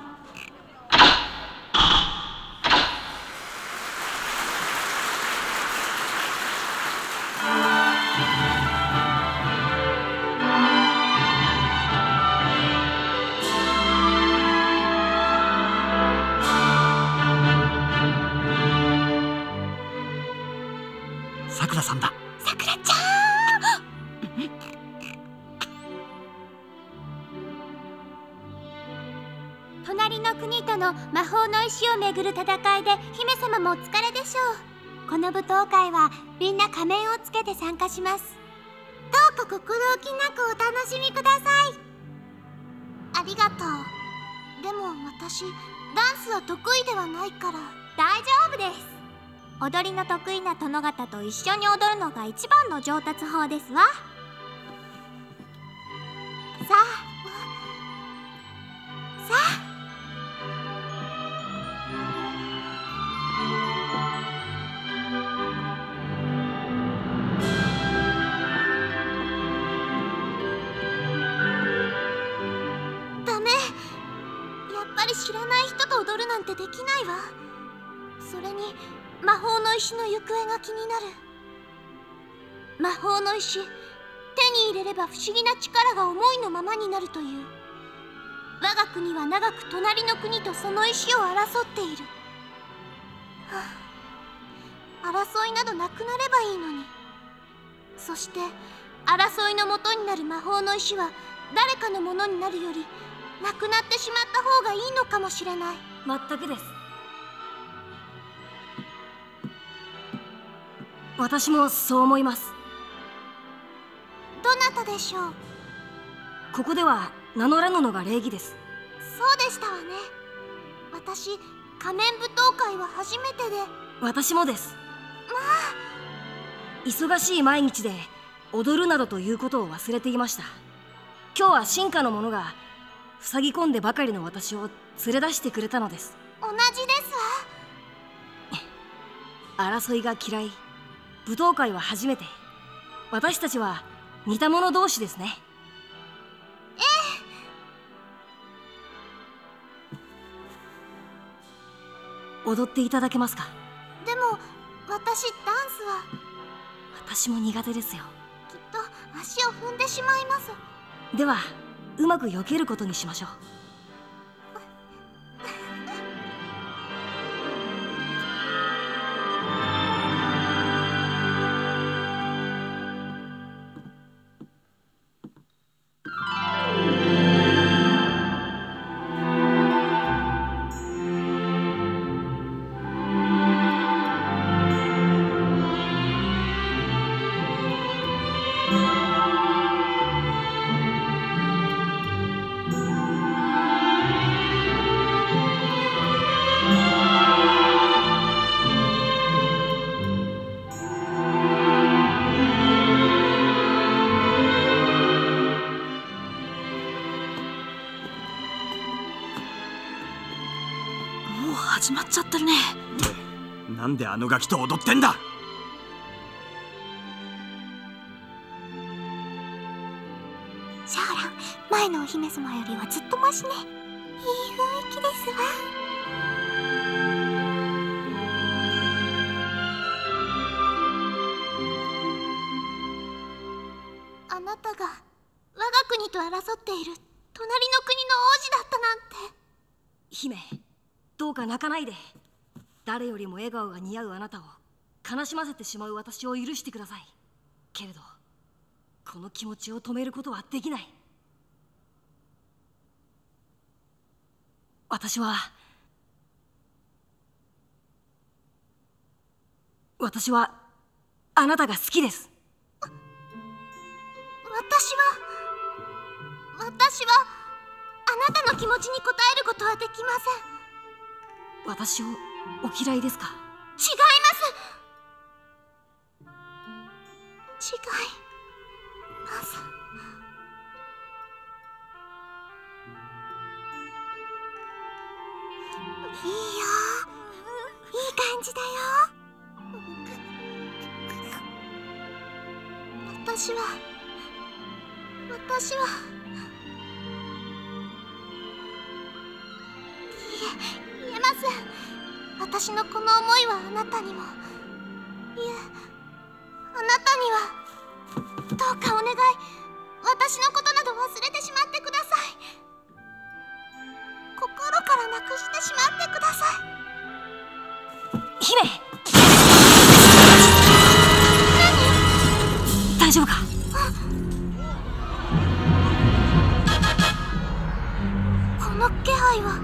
さくらさんだ。
さくらちゃん。隣の国との魔法の石をめぐる戦いで姫様もお疲れでしょう。この舞踏会はみんな仮面をつけて参加します。どうか心置きなくお楽しみください。ありがとう。でも私ダンスは得意ではないから大丈夫です。踊りの得意な殿方と一緒に踊るのが一番の上達法ですわ。さあさあ。ダメ。やっぱり知らない人と踊るなんてできないわ。それに魔法の石の行方が気になる。魔法の石、手に入れれば不思議な力が思いのままになるという。我が国は長く隣の国とその石を争っている。はあ、争いなどなくなればいいのに。そして争いの元になる魔法の石は誰かのものになるよりなくなってしまった方がいいのかもしれない。
全くです。私もそう思います。
どなたでしょう？
ここでは名乗らぬのが礼儀です。
そうでしたわね。私仮面舞踏会は初めてで。
私もです。
まあ、
忙しい毎日で踊るなどということを忘れていました。今日は進化の者が塞ぎ込んでばかりの私を連れ出してくれたのです。
同じです
わ。争いが嫌い、舞踏会は初めて。私たちは似た者同士ですね。
え
え。踊っていただけますか？
でも私ダンスは。
私も苦手ですよ。
きっと足を踏んでしまいます。
ではうまく避けることにしましょう。
始まっちゃってるね。
なんであのガキと踊ってんだ。
シャオラン、前のお姫様よりはずっとマシね。いい雰囲気ですわ。
あなたが我が国と争っている隣の国の王子だったなんて。
姫、どうか泣かないで。誰よりも笑顔が似合うあなたを悲しませてしまう私を許してください。けれどこの気持ちを止めることはできない。私は私はあなたが好きです。
私は私はあなたの気持ちに応えることはできません。
私をお嫌いですか？
違います違います。
いいよ、いい感じだよ。
私は私はいえ言えません。私のこの思いはあなたにも、いえあなたには。どうかお願い、私のことなど忘れてしまってください。心からなくしてしまってください。
姫、何？大丈夫か？
この気配は。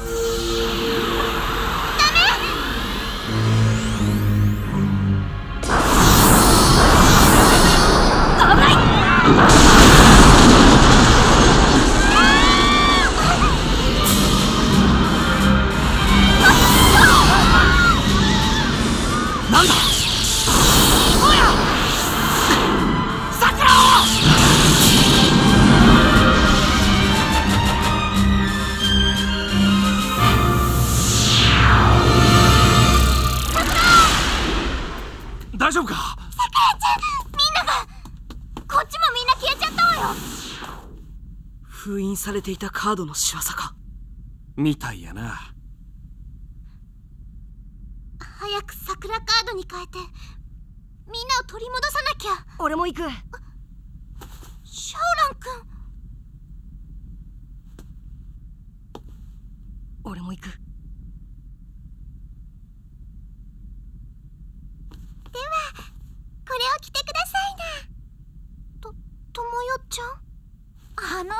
大丈夫か？
さくらちゃん、みんながこっちもみんな消えちゃったわよ。
封印されていたカードの仕業か。
みたいやな。
早く桜カードに変えてみんなを取り戻さなきゃ。
俺も行く。
シャオラン君。
俺も行く。
ではこれを着てくださいな。
と、ともよちゃん。
あの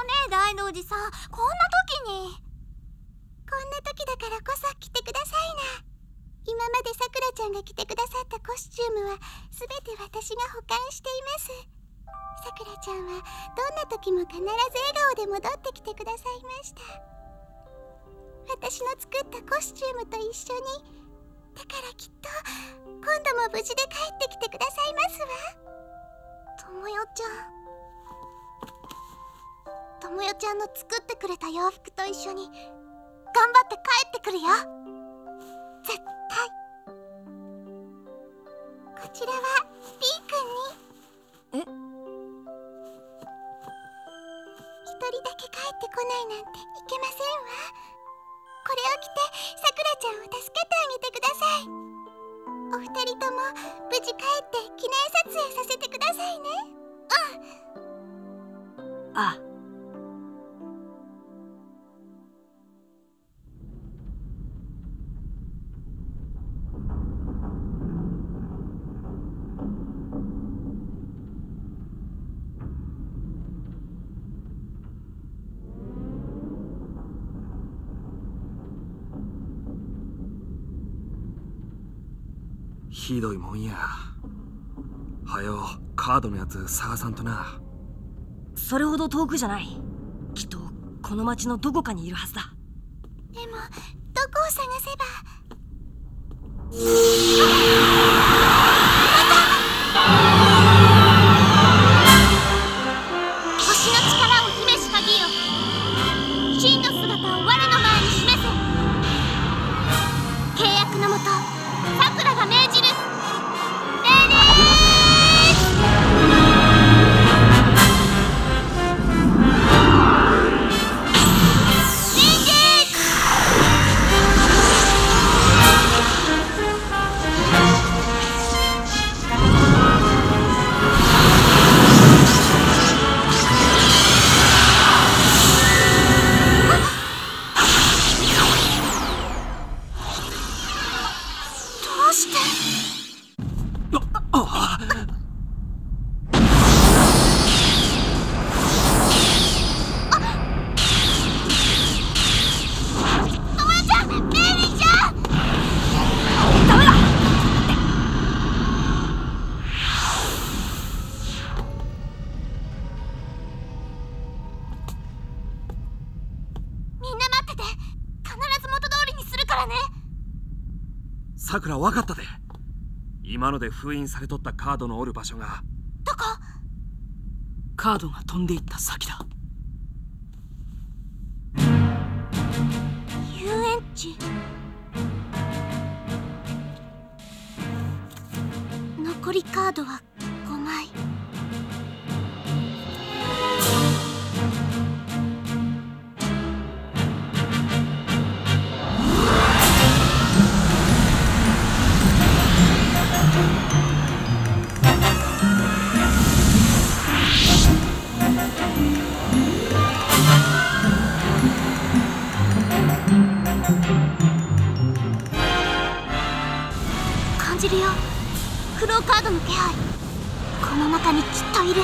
じさん、こんな時に。こんな時だからこそ来てくださいな。今までさくらちゃんが着てくださったコスチュームは全て私が保管しています。さくらちゃんはどんな時も必ず笑顔で戻ってきてくださいました。私の作ったコスチュームと一緒に。だからきっと今度も無事で帰ってきてくださいますわ。ともよちゃんともよちゃんの作ってくれた洋服と一緒に頑張って帰ってくるよ、絶対。こちらは B 君に。え、一人だけ帰ってこないなんていけませんわ。これを着てさくらちゃんを助けてあげてください。お二人とも無事帰って記念撮影させてくださいね。うん。
ああ。
ひどいもんや。はよカードのやつ探さんとな。
それほど遠くじゃない。きっとこの町のどこかにいるはずだ。
でもどこを探せば。星の力を秘めし鍵よ、真の姿を我の前に示せ。契約のもとさくらが命じる。レディー
さくら分かったで。今ので封印されとったカードのおる場所が
どこ？
カードが飛んでいった先だ。
遊園地。残りカードはごまい。感じるよ、クローカードの気配。この中にきっといる。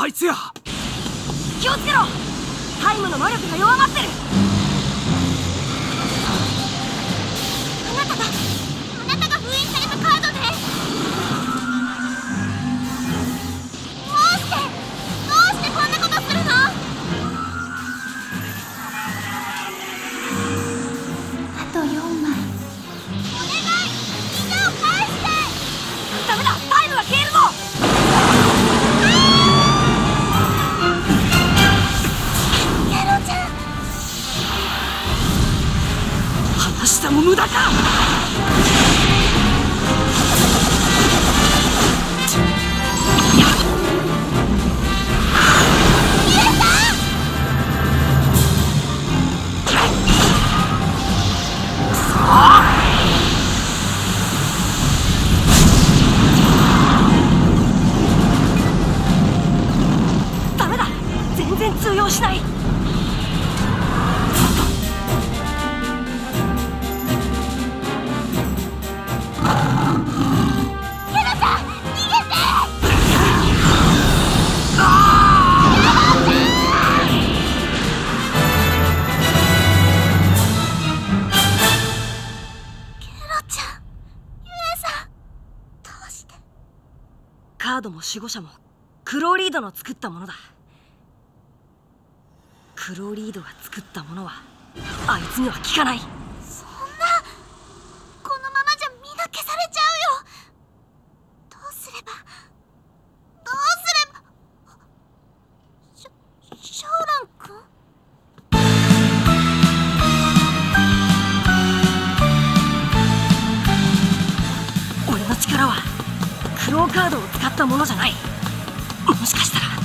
あいつや。
気をつけろ。タイムの魔力が弱まってる。
あなたがあなたが封印されたカードで。どうしてどうしてこんなことするの？あとよんまい。お願い、みんなを返して。
ダメだ、タイムが消えるぞ。
離しても無駄か。
ダメだ、全然通用しない。カードも守護者もクローリードの作ったものだ。クローリードが作ったものはあいつには効かない。
そんな、このままじゃみんな消されちゃうよ。どうすればどうすれば。ショショーラン君。
俺の力はクローカードを使ったものじゃない。もしかしたら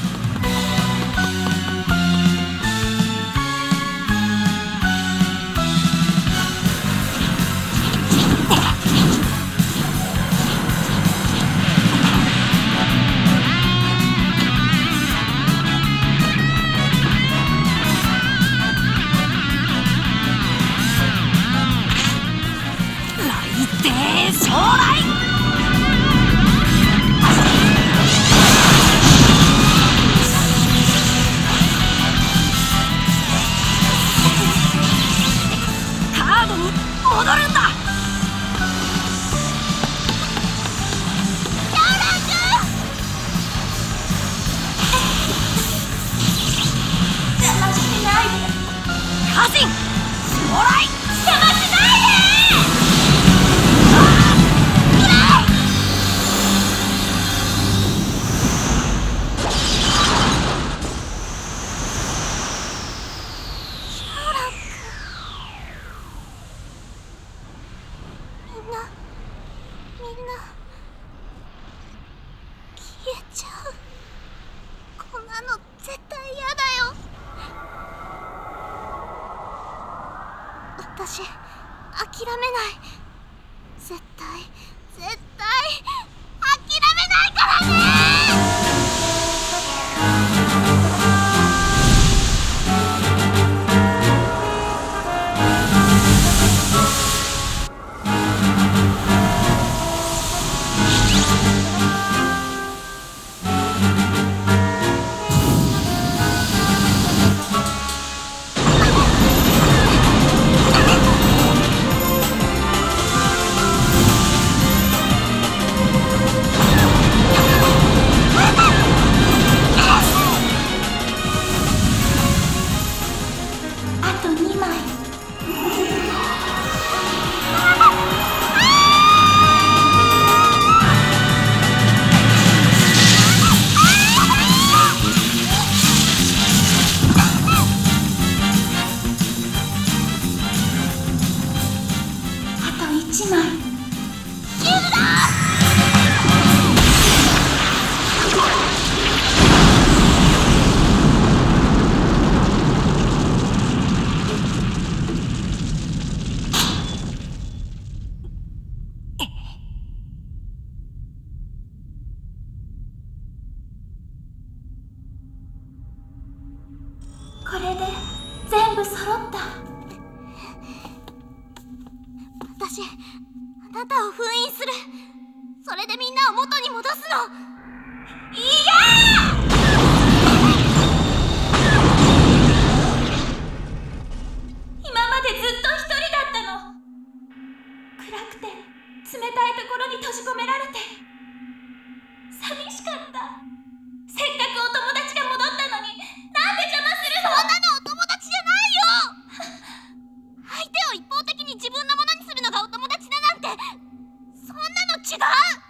来帝将来。戻るんだ。家臣将来邪魔しないで。
私諦めない。絶対絶対諦めないからね。これで全部揃った。私、あなたを封印する。それでみんなを元に戻すの。いやー！ 冷たいところに閉じ込められて寂しかった。せっかくお友達が戻ったのになんで邪魔するの。そんなのお友達じゃないよ。相手を一方的に自分のものにするのがお友達だなんて、そんなの違う違うよ。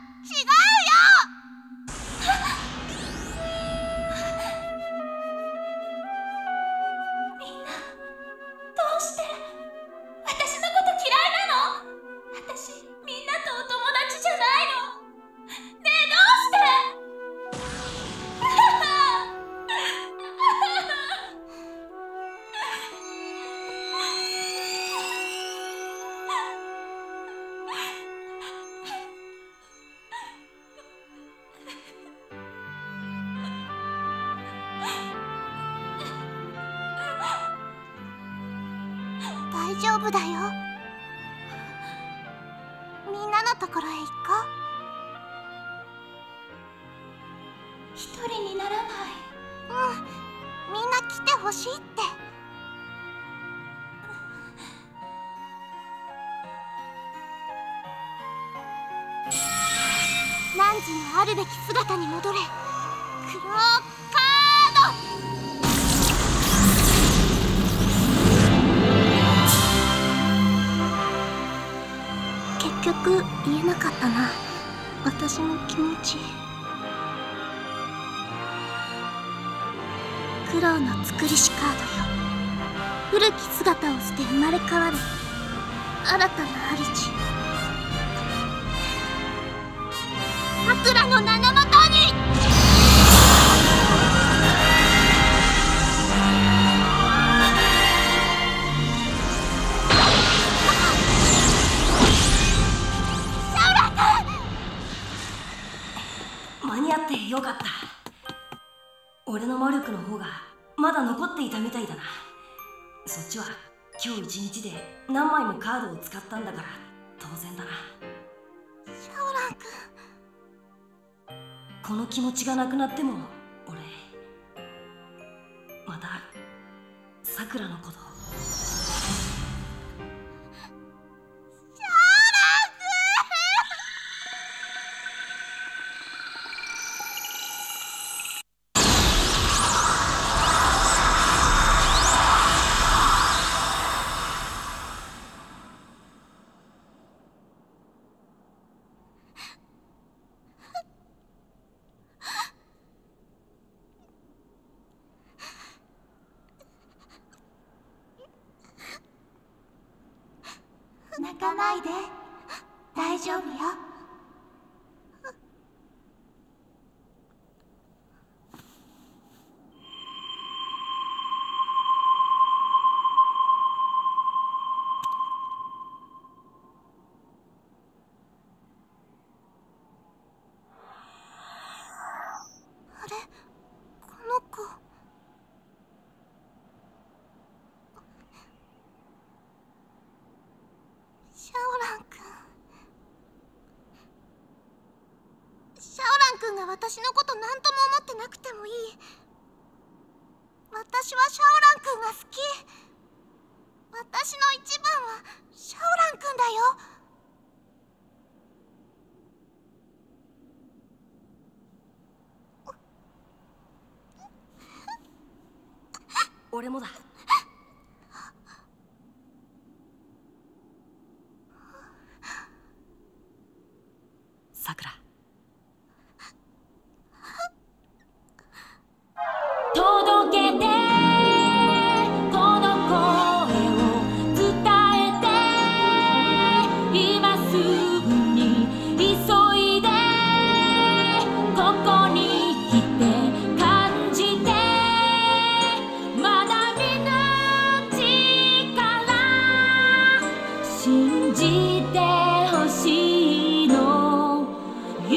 みんなどうして私のこと嫌いなの。私みんなとお友達じゃないの。ねえどうして大丈夫だよ。みんなのところへ行こう。一人にならない。うん、みんな来てほしいって。汝のあるべき姿に戻れ、クローカード。結局言えなかったな、私の気持ち。苦労の作りしカードよ、古き姿を捨て生まれ変わる新たな主。さくらの名のもとに。
間に合ってよかった。俺の魔力の方がまだ残っていたみたいだな。そっちは今日一日で何枚もカードを使ったんだから当然だな。
シャオラン君、
この気持ちがなくなっても俺またさくらのこと
泣かないで、大丈夫よ。あれ、この子。シャオラン君。シャオラン君が私のこと何とも思ってなくてもいい。私はシャオラン君が好き。私の一番はシャオラン君だよ。
俺もだ。さくら。
届けてこの声を伝えて、今すぐに急いでここに来て感じて、まだ見ぬ力信じてほしいの。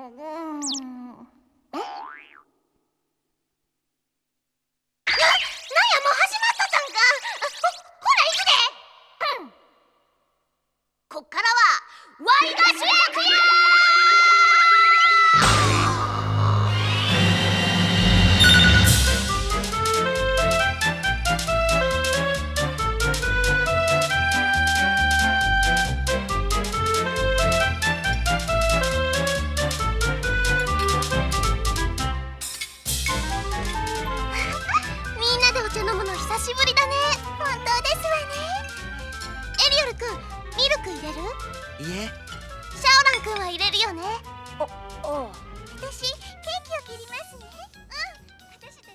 こっからはワイが主役やみんなでお茶飲むの久しぶりだね。
本当ですわね。エリオルくん、ミルク入れる？
いえ。
シャオランくんは入れるよね。
お、おう。
私、ケーキを切りますね。うん、私手伝う。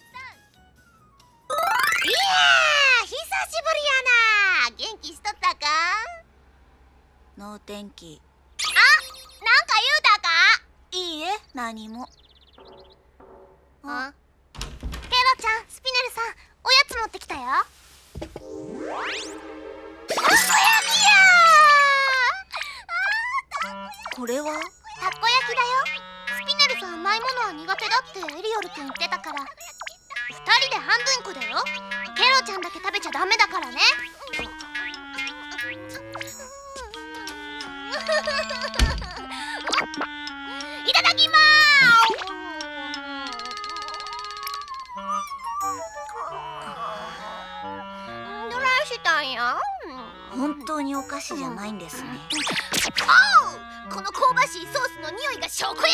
いやー、久しぶりやな。元気しとったか？
能天気。
あ、なんか言うたか？
いいえ、何も。
あ、
ケロちゃん、スピネルさん、おやつ持ってきたよ。たこ焼きやー。
これは？
たこ焼きだよ。スピネルさん、甘いものは苦手だってエリオルくん言ってたから。二人で半分こだよ。ケロちゃんだけ食べちゃダメだからね。
いただきまーす。どないしたんや？
本当にお菓子じゃないんですね。
おう、この香ばしいソースの匂いが証拠や。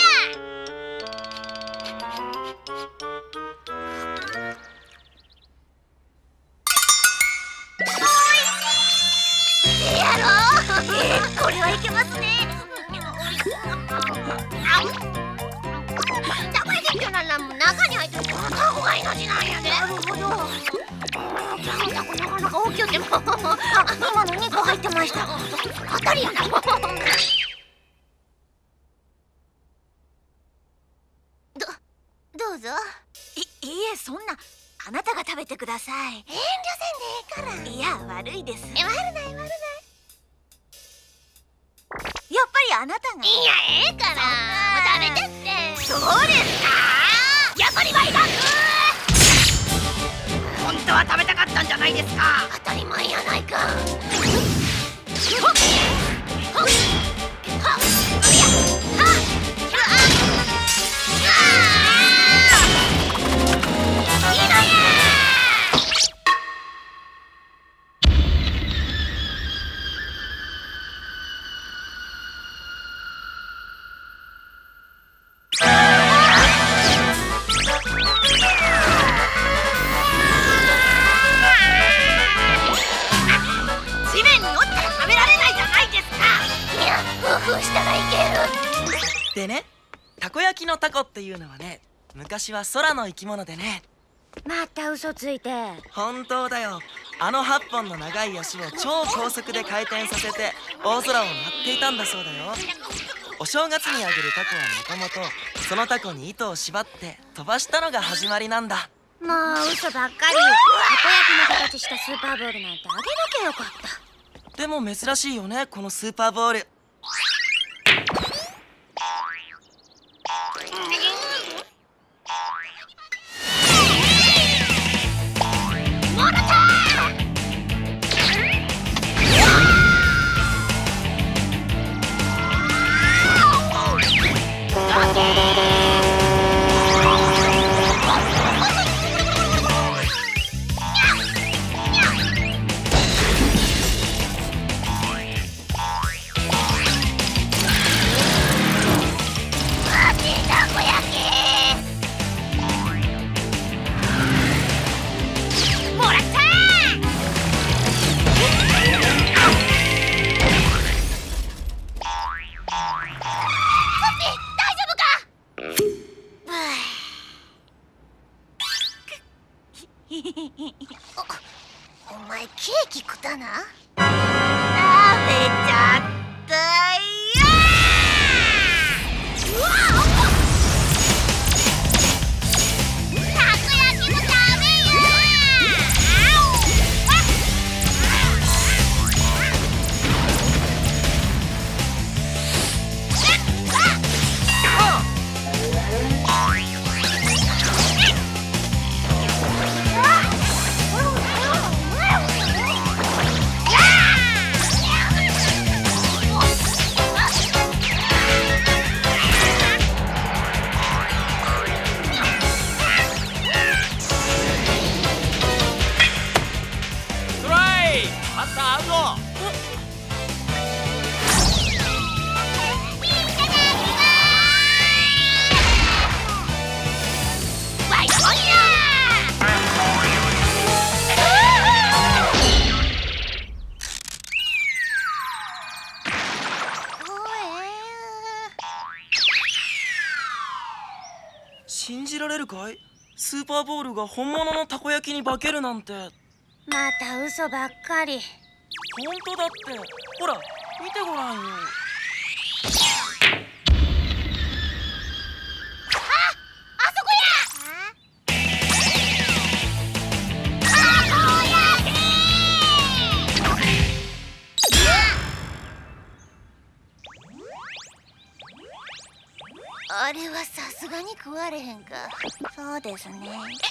やろう、えー、これはいけますね。たこ焼きってなら中に入ってるタコが命なんやで。なるほど。タコなかなか大きいよ。でも今のにこ入ってました。当たりやな。どどうぞ。
い、いいえ、そんな。あなたが食べてください。
遠慮せんでええから。
いや、悪いです。
え、悪ない悪ない。
やっぱりあなたが。
いや、ええから。もう食べてって。そうですか。やっぱりワイだ。
本当は食べたかったんじゃないですか。
当たり前やないか。
でね、たこ焼きのタコっていうのはね、昔は空の生き物でね。
また嘘ついて。
本当だよ。あのはっぽんの長い足を超高速で回転させて大空を舞っていたんだそうだよ。お正月にあげるタコはもともとそのタコに糸を縛って飛ばしたのが始まりなんだ。
もう嘘ばっかり。たこ焼きの形したスーパーボールなんてあげなきゃよかった。
でも珍しいよね、このスーパーボール。
たこ焼き
信じられるかい？スーパーボールが本物のたこ焼きに化けるなんて。
また嘘ばっかり。
本当だって。ほら見てごらんよ。
あれはさすがに食われへんか。そうですね。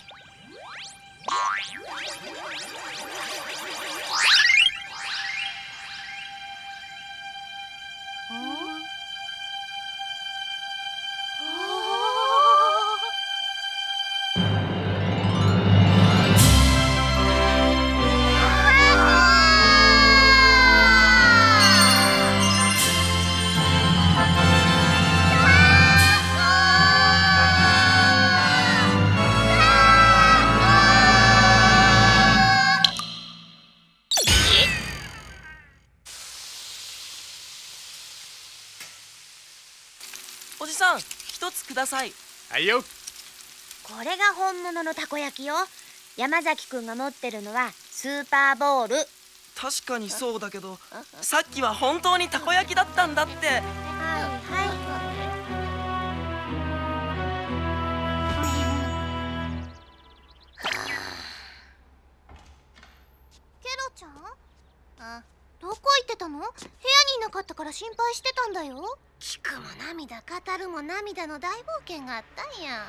おじさん、一つください。
はいよ。
これが本物のたこ焼きよ。山崎くんが持ってるのはスーパーボール。
確かにそうだけど、さっきは本当にたこ焼きだったんだって。
はいはい。
ケロちゃん？あ、どこ行ってたの？部屋にいなかったから心配してたんだよ。聞くも涙、語るも涙の大冒険があったんや。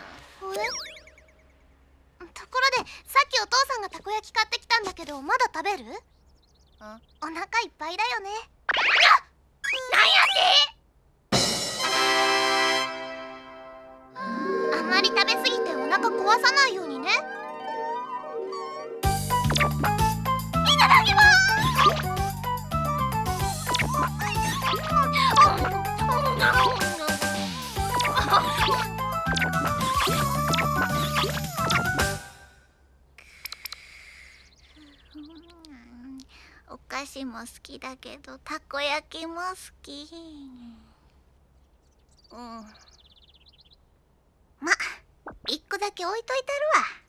え？ところで、さっきお父さんがたこ焼き買ってきたんだけど、まだ食べる？お腹いっぱいだよね。なんやて？あまり食べ過ぎてお腹壊さないようにね。いただきます。お菓子も好きだけどたこ焼きも好き。うん。ま、一個だけ置いといたるわ。